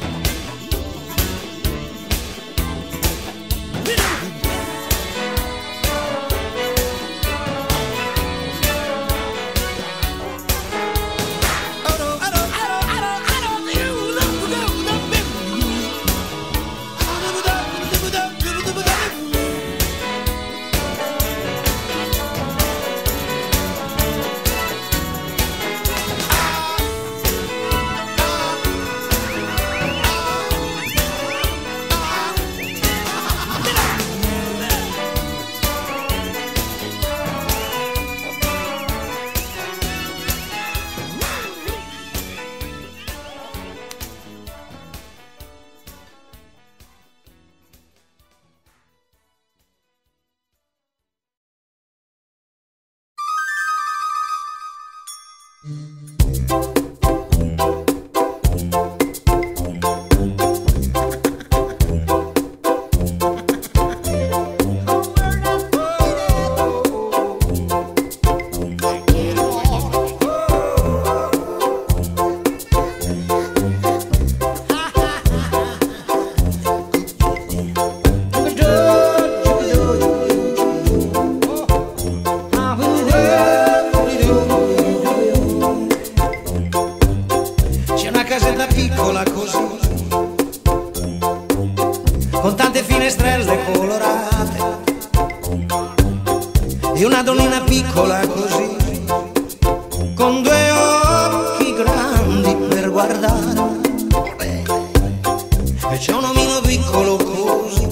[SPEAKER 1] con tante finestrelle colorate e una donnina piccola così, con due occhi grandi per guardare, e c'è un omino piccolo così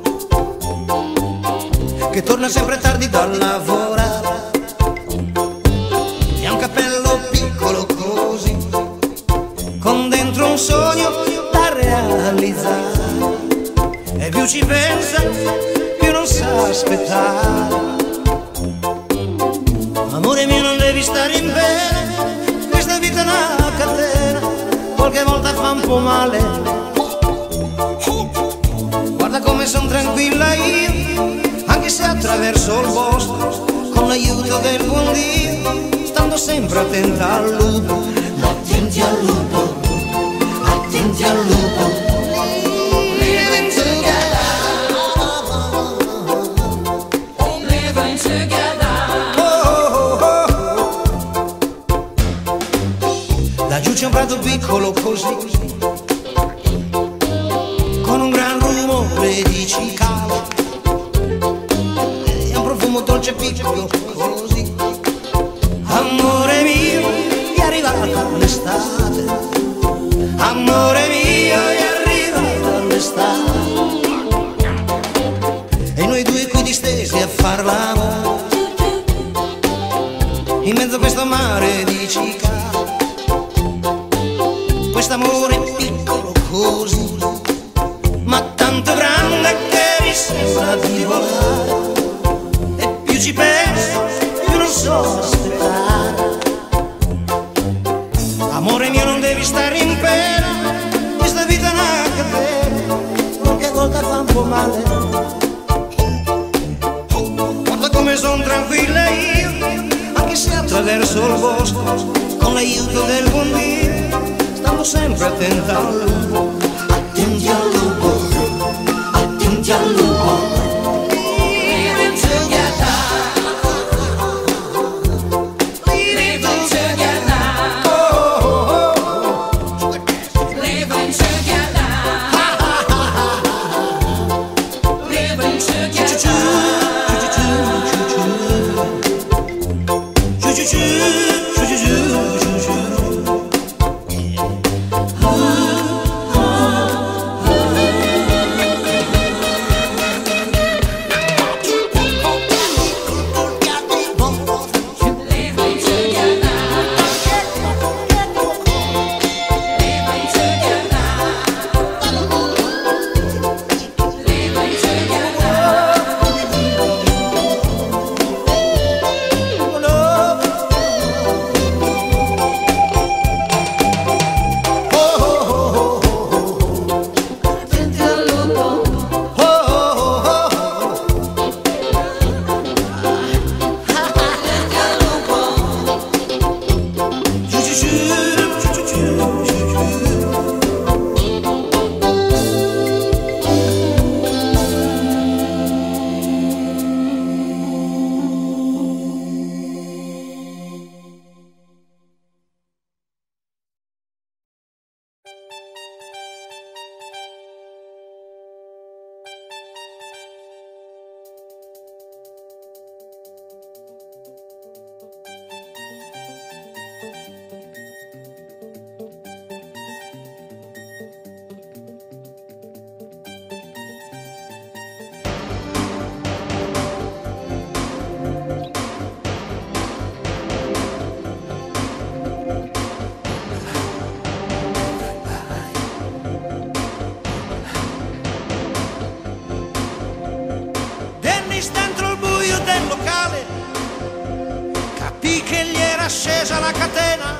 [SPEAKER 1] che torna sempre tardi da lavorare, e ha un cappello piccolo così con dentro un sogno da realizzare, e più ci pensa più non sa aspettare. Amore mio, non devi stare in bene, questa vita è una catena, qualche volta fa un po' male. Guarda come son tranquilla io, anche se attraverso il bosco, con l'aiuto del buon Dio, stando sempre attenta al lupo. Ma attenti al lupo, attenti al lupo. C'è un prato piccolo così, con un gran rumore di cicale e un profumo dolce piccolo così. Amore mio, è arrivata l'estate, amore mio, è arrivata l'estate, e noi due qui distesi a far l'amore in mezzo a questo mare di cicale. Quest'amore piccolo così, ma tanto grande che mi sembra di volare, e più ci penso più non so aspettare. Amore mio, non devi stare in pena, questa vita è una catena, qualche volta fa un po' male. Guarda come son tranquilla io, anche se attraverso il bosco, con l'aiuto del buon Dio, stando sempre attenta al lupo. Attenti al lupo, attenti al lupo. Living together, living together, oh, oh, oh. Living together, living together. Scesa la catena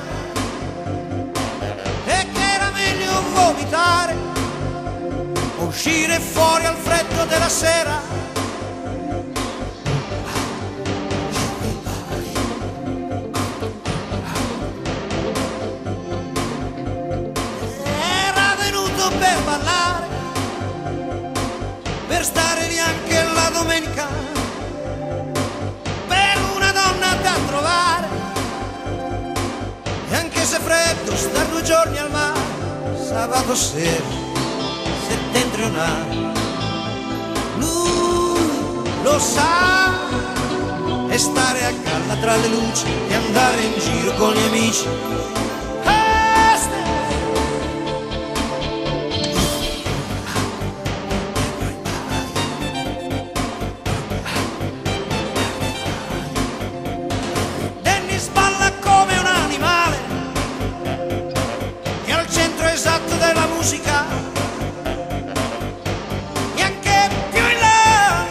[SPEAKER 1] e che era meglio vomitare, uscire fuori al freddo della sera. Era venuto per ballare, per stare via anche la domenica, per una donna da trovare. E anche se freddo, star due giorni al mare, sabato sera, settentrionale,
[SPEAKER 4] Lui lo sa, e stare a galla tra le luci e andare in giro con gli amici. Dennis balla come un animale, è al centro esatto della musica, e anche più in là,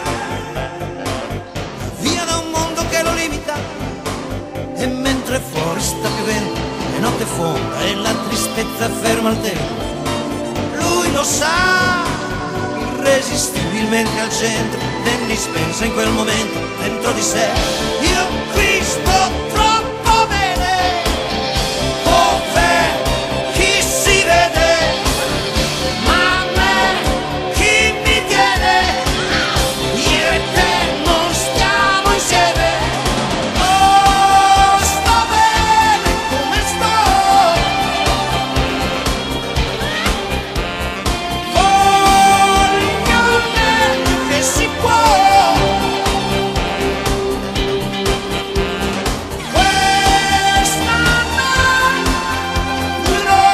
[SPEAKER 4] via da un mondo che lo limita. E mentre fuori sta piovendo, le notte fonda e la tristezza ferma il tempo, lui lo sa, irresistibilmente al centro. Dennis pensa in quel momento dentro di sé: io qui sto troppo bene, ov'è chi si vede, ma a me chi mi tiene, io e te non stiamo insieme. Oh, sto bene come sto, voglio il meglio che si può. Questa notte no.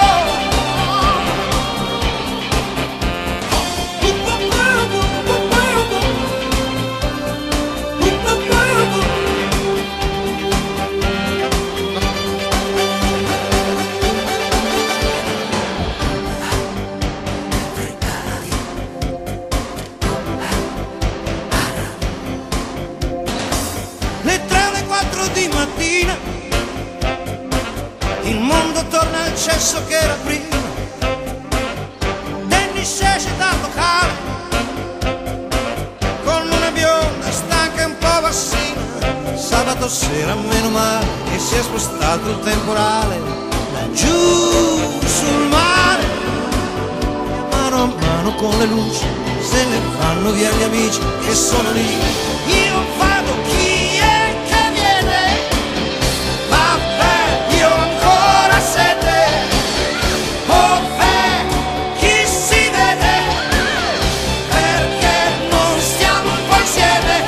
[SPEAKER 4] Le tre o le quattro di mattina, il mondo torna al cesso che era prima. Dennis esce dal locale con una bionda stanca e un po' bassina. Sabato sera, meno male che si è spostato il temporale. Laggiù sul mare, mano a mano con le luci, se ne vanno via gli amici che sono lì. Io vado, chi è che viene? Vabbè, io ho ancora sete. Ov'è chi si vede? Perché non stiamo un po' insieme?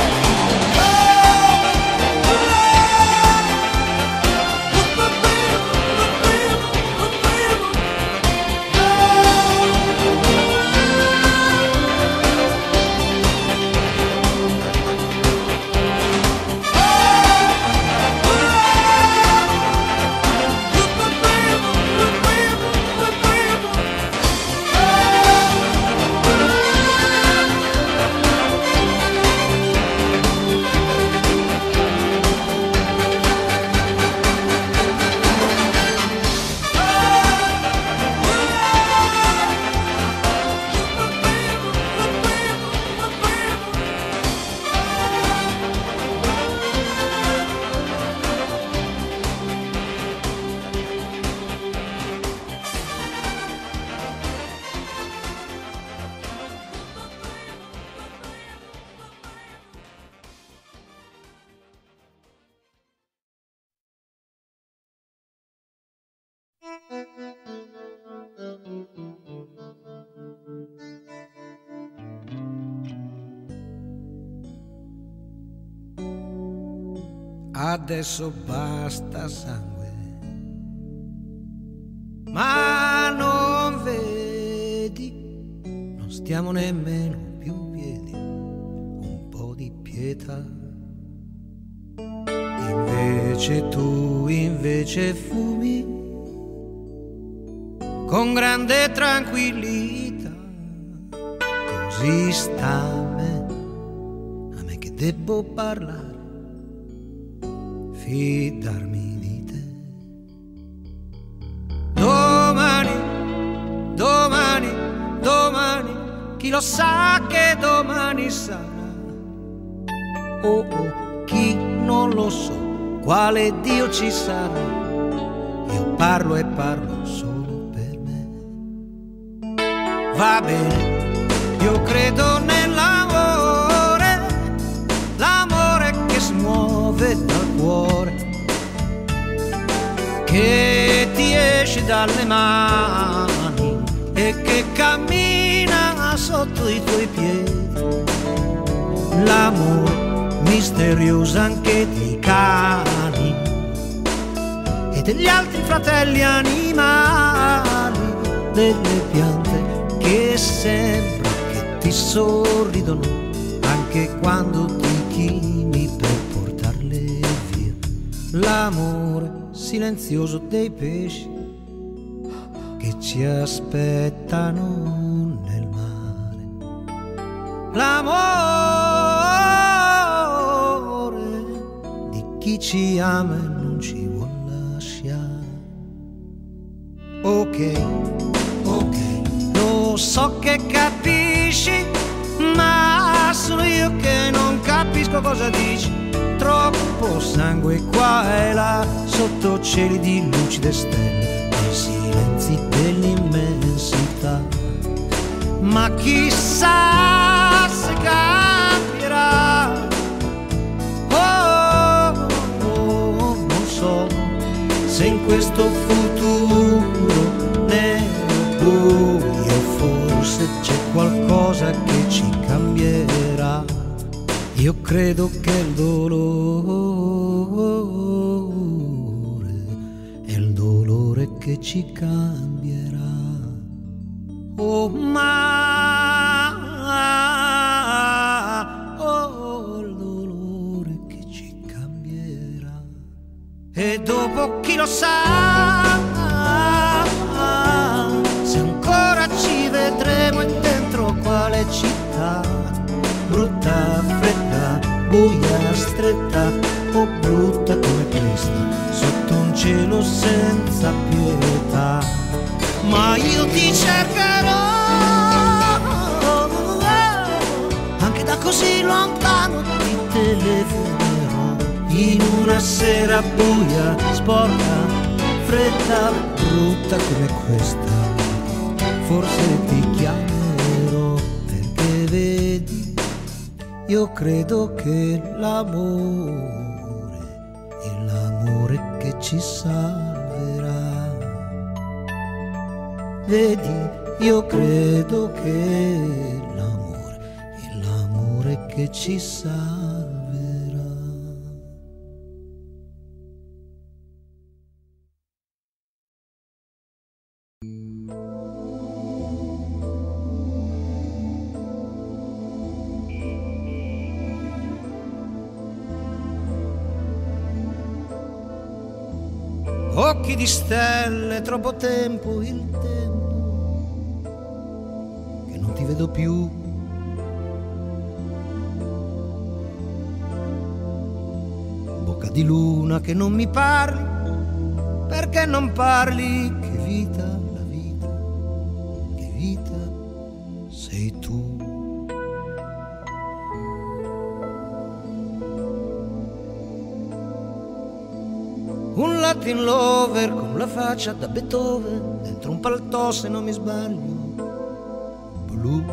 [SPEAKER 1] Adesso basta sangue, ma non vedi, non stiamo nemmeno più in piedi, un po' di pietà. Invece tu invece fumi con grande tranquillità, così sta a me, a me che debbo parlare, fidarmi di te. Domani, domani, domani, chi lo sa che domani sarà? Oh oh, chi non lo so, quale Dio ci sarà? Io parlo e parlo solo per me. Va bene, io credo nell'amore, l'amore che si muove dal cuore, che ti esce dalle mani e che cammina sotto i tuoi piedi. l'amore misterioso anche dei cani e degli altri fratelli animali, delle piante che sembra che ti sorridono anche quando ti chini per portarle via, l'amore silenzioso dei pesci che ci aspettano nel mare, l'amore di chi ci ama e non ci vuol lasciare. Ok, ok, lo so che capisci, ma sono io che non capisco cosa dici. Troppo sangue qua e là, sotto cieli di lucide stelle, nei silenzi dell'immensità. Ma chissà se cambierà. Oh, oh, non so se in questo futuro nero buio forse c'è qualcosa che ci cambierà. Io credo che il dolore è il dolore che ci cambierà. Oh ma, oh il dolore che ci cambierà. E dopo chi lo sa, se ancora ci vedremo in dentro quale città, brutta, fredda, buia, stretta o brutta come questa, sotto un cielo senza pietà. Ma io ti cercherò anche da così lontano, ti telefonerò in una sera buia, sporca, fredda, brutta come questa. Forse ti chiamerò perché vedi, io credo che l'amore è l'amore che ci salverà. Vedi, io credo che l'amore è l'amore che ci salverà. Occhi di stelle, troppo tempo, il tempo che non ti vedo più. Bocca di luna che non mi parli, perché non parli? Che vita, la vita, che vita sei tu. Un Latin lover con la faccia da Beethoven, dentro un paltò se non mi sbaglio, blu.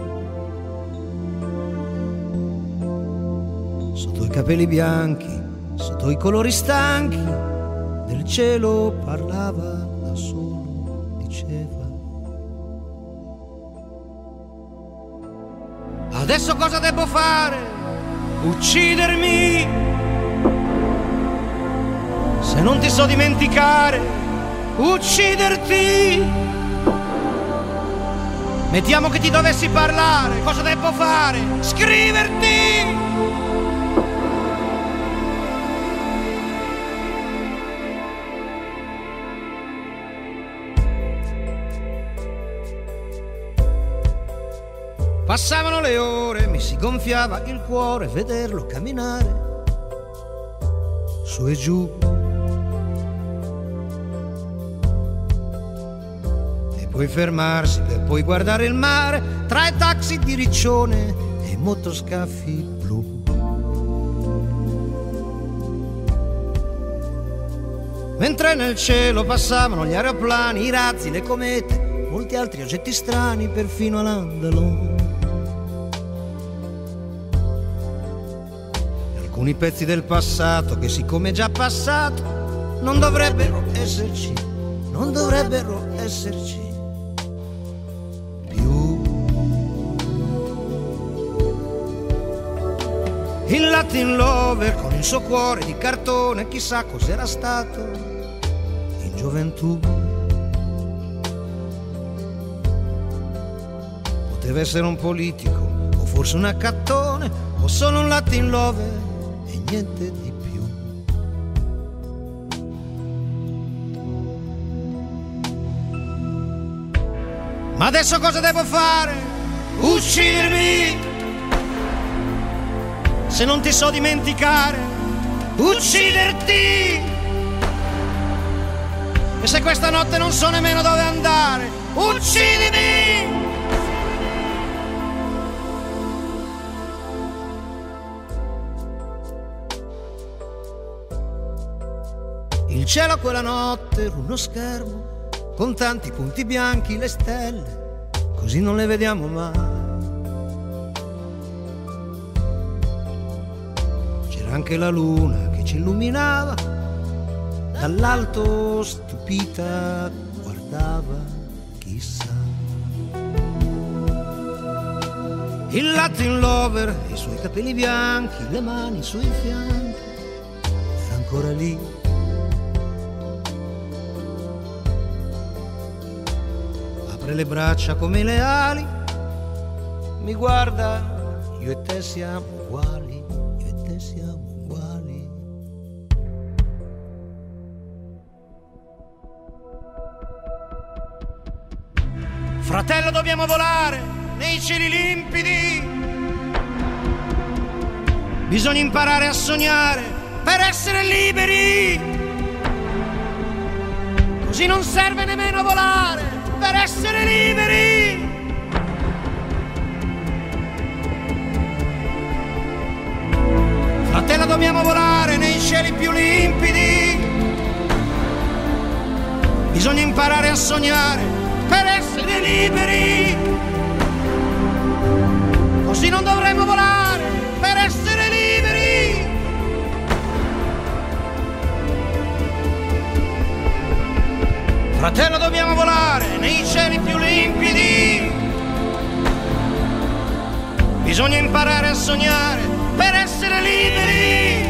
[SPEAKER 1] Sotto i capelli bianchi, sotto i colori stanchi, del cielo parlava da solo, diceva. Adesso cosa devo fare? Uccidermi? Se non ti so dimenticare, ucciderti. Mettiamo che ti dovessi parlare, cosa devo fare? Scriverti. Passavano le ore, mi si gonfiava il cuore vederlo camminare su e giù. Poi fermarsi per poi guardare il mare tra i taxi di Riccione e i motoscaffi blu. Mentre nel cielo passavano gli aeroplani, i razzi, le comete, molti altri oggetti strani, perfino l'Andalò. Alcuni pezzi del passato che, siccome già passato, non dovrebbero esserci, non dovrebbero esserci. Il Latin Lover con il suo cuore di cartone, chissà cos'era stato in gioventù. Poteva essere un politico, o forse un accattone, o solo un Latin Lover e niente di più. Ma adesso cosa devo fare? Uccidermi! Se non ti so dimenticare, ucciderti! E se questa notte non so nemmeno dove andare, uccidimi! Il cielo quella notte era uno schermo con tanti punti bianchi, le stelle, così non le vediamo mai. Anche la luna che ci illuminava, dall'alto stupita guardava, chissà. Il Latin Lover e i suoi capelli bianchi, le mani sui fianchi, era ancora lì. Apre le braccia come le ali, mi guarda, io e te siamo uguali. Siamo uguali. Fratello, dobbiamo volare nei cieli limpidi. Bisogna imparare a sognare per essere liberi. Così non serve nemmeno volare per essere liberi. Fratello, dobbiamo volare nei cieli più limpidi. Bisogna imparare a sognare per essere liberi. Così non dovremo volare per essere liberi. Fratello, dobbiamo volare nei cieli più limpidi. Bisogna imparare a sognare per essere liberi,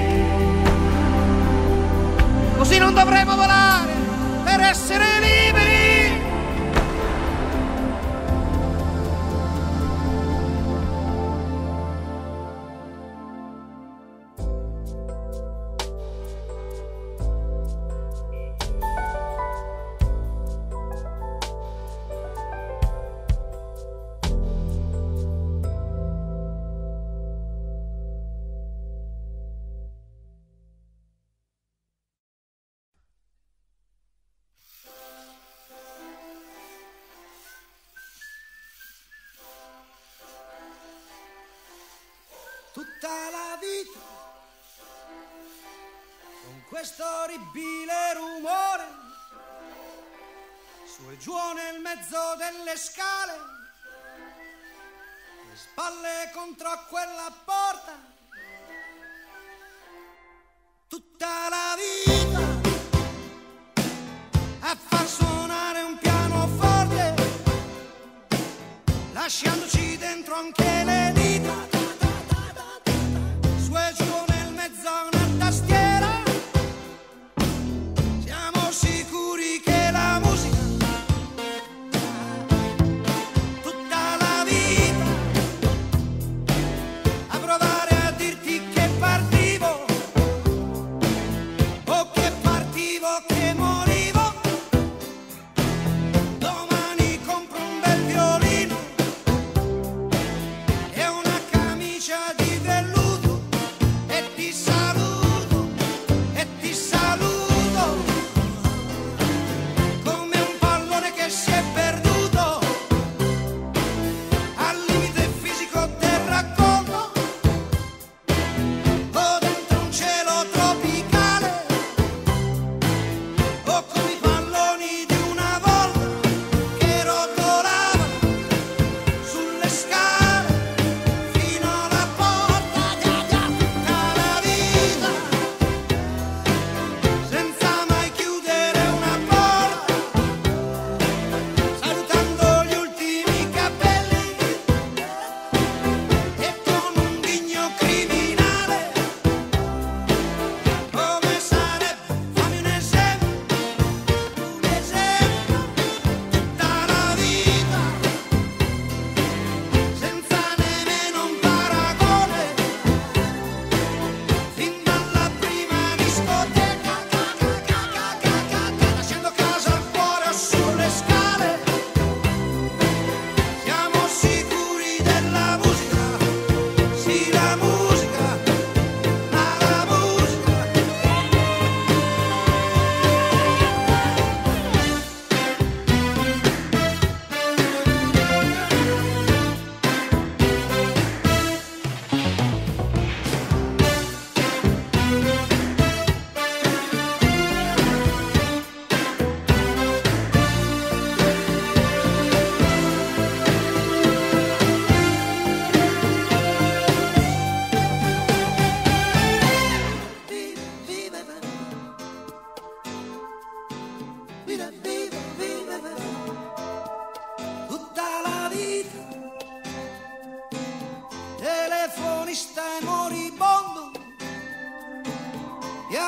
[SPEAKER 1] così non dovremo volare per essere liberi. Tutta la vita con questo orribile rumore, su e giù nel mezzo delle scale, le spalle contro quella porta. Tutta la vita a far suonare un pianoforte, lasciandoci dentro anche le dita. Su e giù nel mezzo una tastiera, siamo sicuri che la musica tutta la vita, a provare a dirti che partivo o che partivo, che morivo. Domani compro un bel violino e una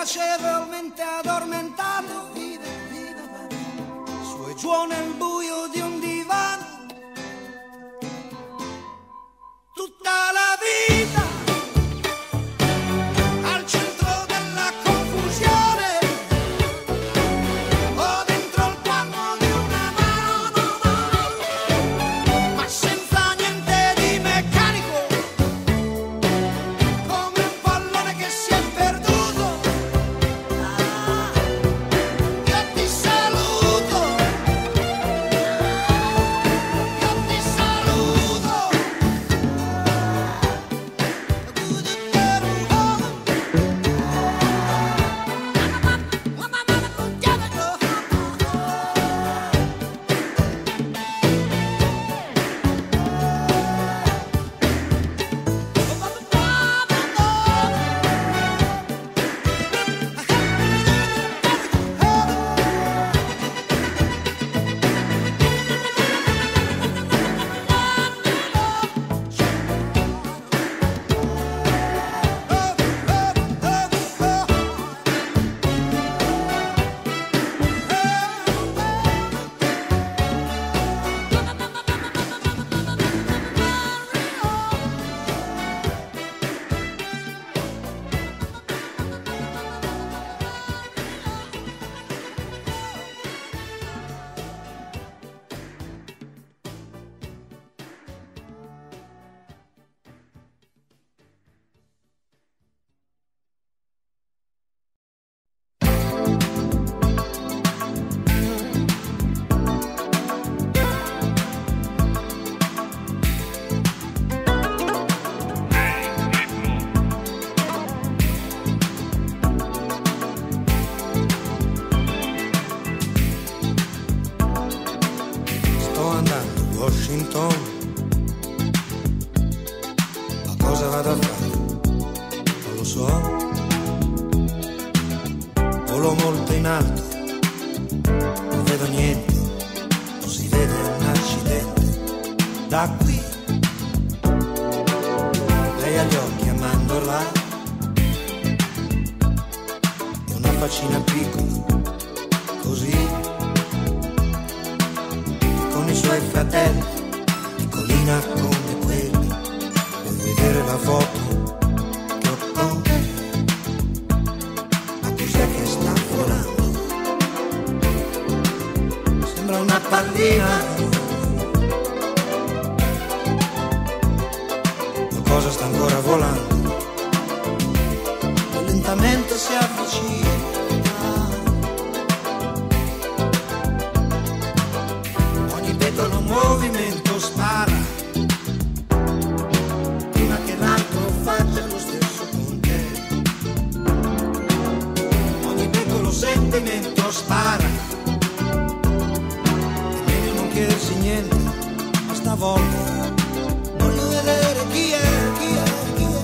[SPEAKER 4] piacevolmente addormentato, su e giù nel buio di un divano, tutta la vita al centro della confusione, o dentro il palmo di una mano, ma senza niente di meccanico, come un pallone che si è perduto. Io ti saluto, io ti saluto. Sto andando a Washington, ma cosa vado a fare? Non lo so. Volo molto in alto, non vedo niente, non si vede un accidente. Da qui lei ha gli occhi a mandorla e una faccina piccola, così, con i suoi fratelli, piccolina come quelli. Vuoi vedere la foto che ho con te? Ma cos'è che sta volando? Sembra una pallina. Qualcosa sta ancora volando e lentamente si avvicina. Movimento spara prima che l'altro faccia lo stesso con te. Ogni piccolo sentimento spara, è meglio non chiedersi niente, ma stavolta voglio vedere chi è, chi è, chi è,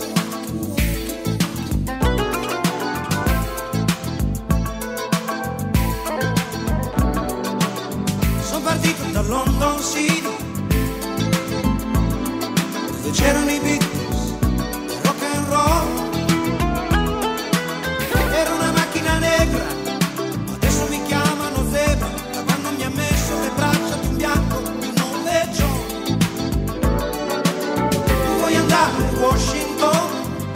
[SPEAKER 4] Sono partito da London City, dove c'erano i Beatles, rock and roll. Era una macchina negra, ma adesso mi chiamano Zebra, da quando mi ha messo le braccia di un bianco di nome John. Tu vuoi andare a Washington?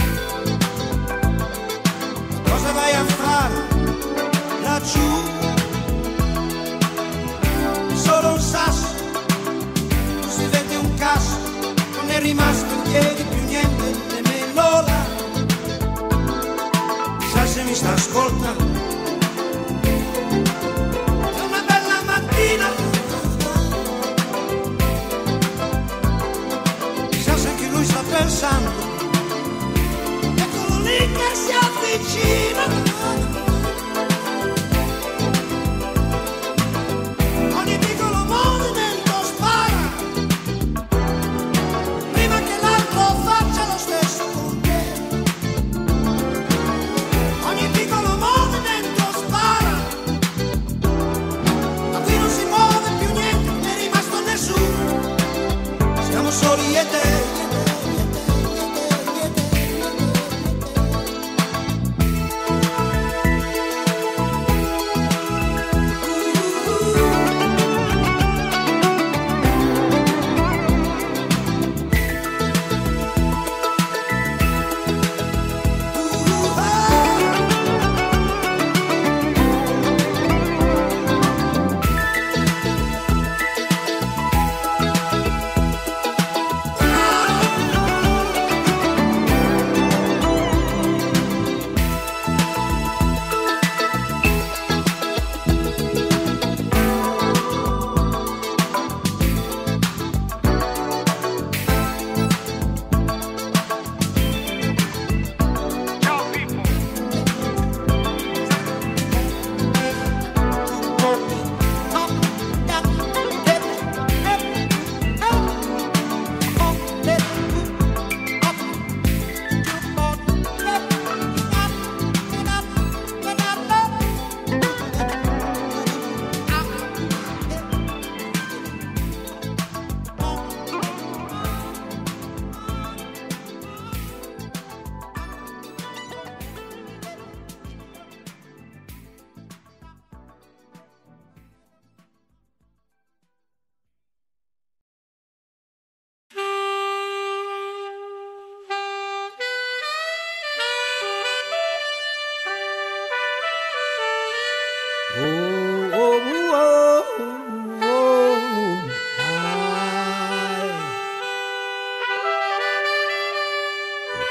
[SPEAKER 4] Cosa vai a fare laggiù? Solo un sasso, non si vede un caso, non è rimasto in piedi più niente, nemmeno là. Chissà se mi sta ascoltando. È una bella mattina, chissà se anche lui sta pensando. Eccolo lì che si avvicina. Soli e te.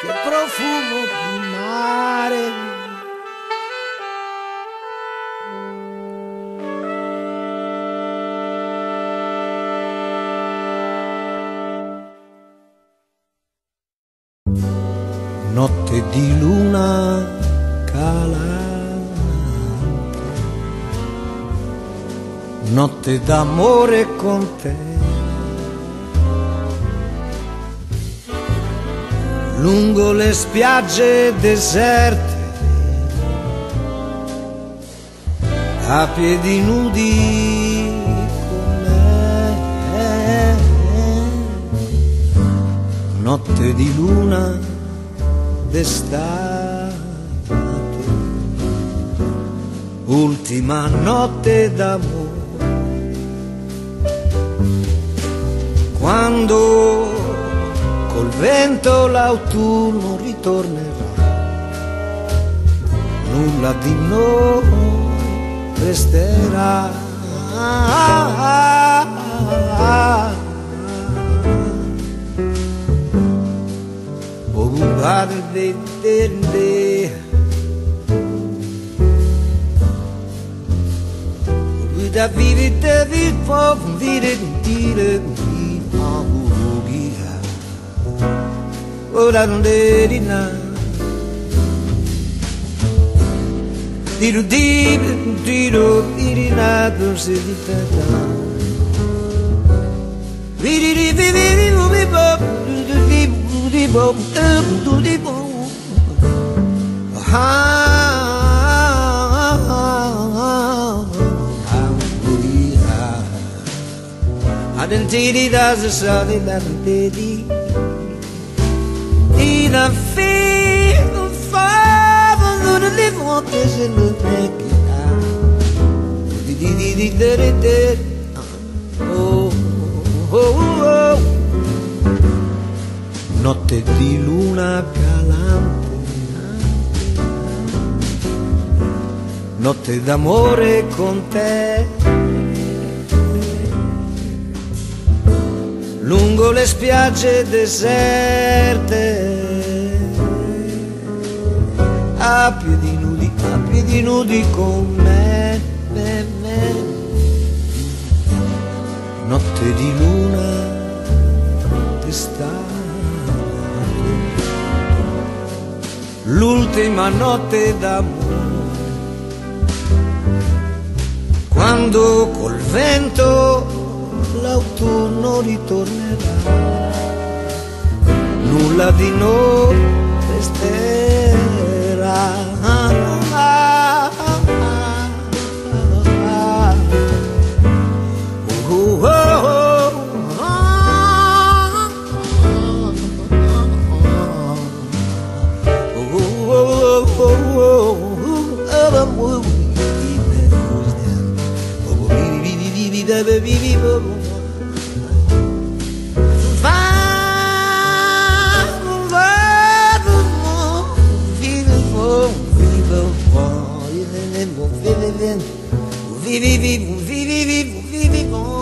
[SPEAKER 5] profumo di mare. Notte di luna calante, notte d'amore con te, lungo le spiagge deserte, a piedi nudi con me, notte di luna d'estate, ultima notte d'amore, quando col vento l'autunno ritornerà, nulla di noi resterà. De, de, de. Da vidi da vidi po vidi di de di pa bugia. Ora non de di na. Di do di di do di na do se di ta ta. Vidi di vidi di di po di di bo di bo. Adentidi das a sali da dedi e da fe do fava no de levanter se no pequena di di di di de de oh oh oh notte di luna calante, notte d'amore con te, lungo le spiagge deserte, a piedi nudi, a piedi nudi con me, me, me. Notte di luna d'estate, l'ultima notte d'amore, quando col vento l'autunno ritornerà, nulla di noi resterà. Oh, oh, oh, vivi, vivi, vivi, vivi, vivi, vivi,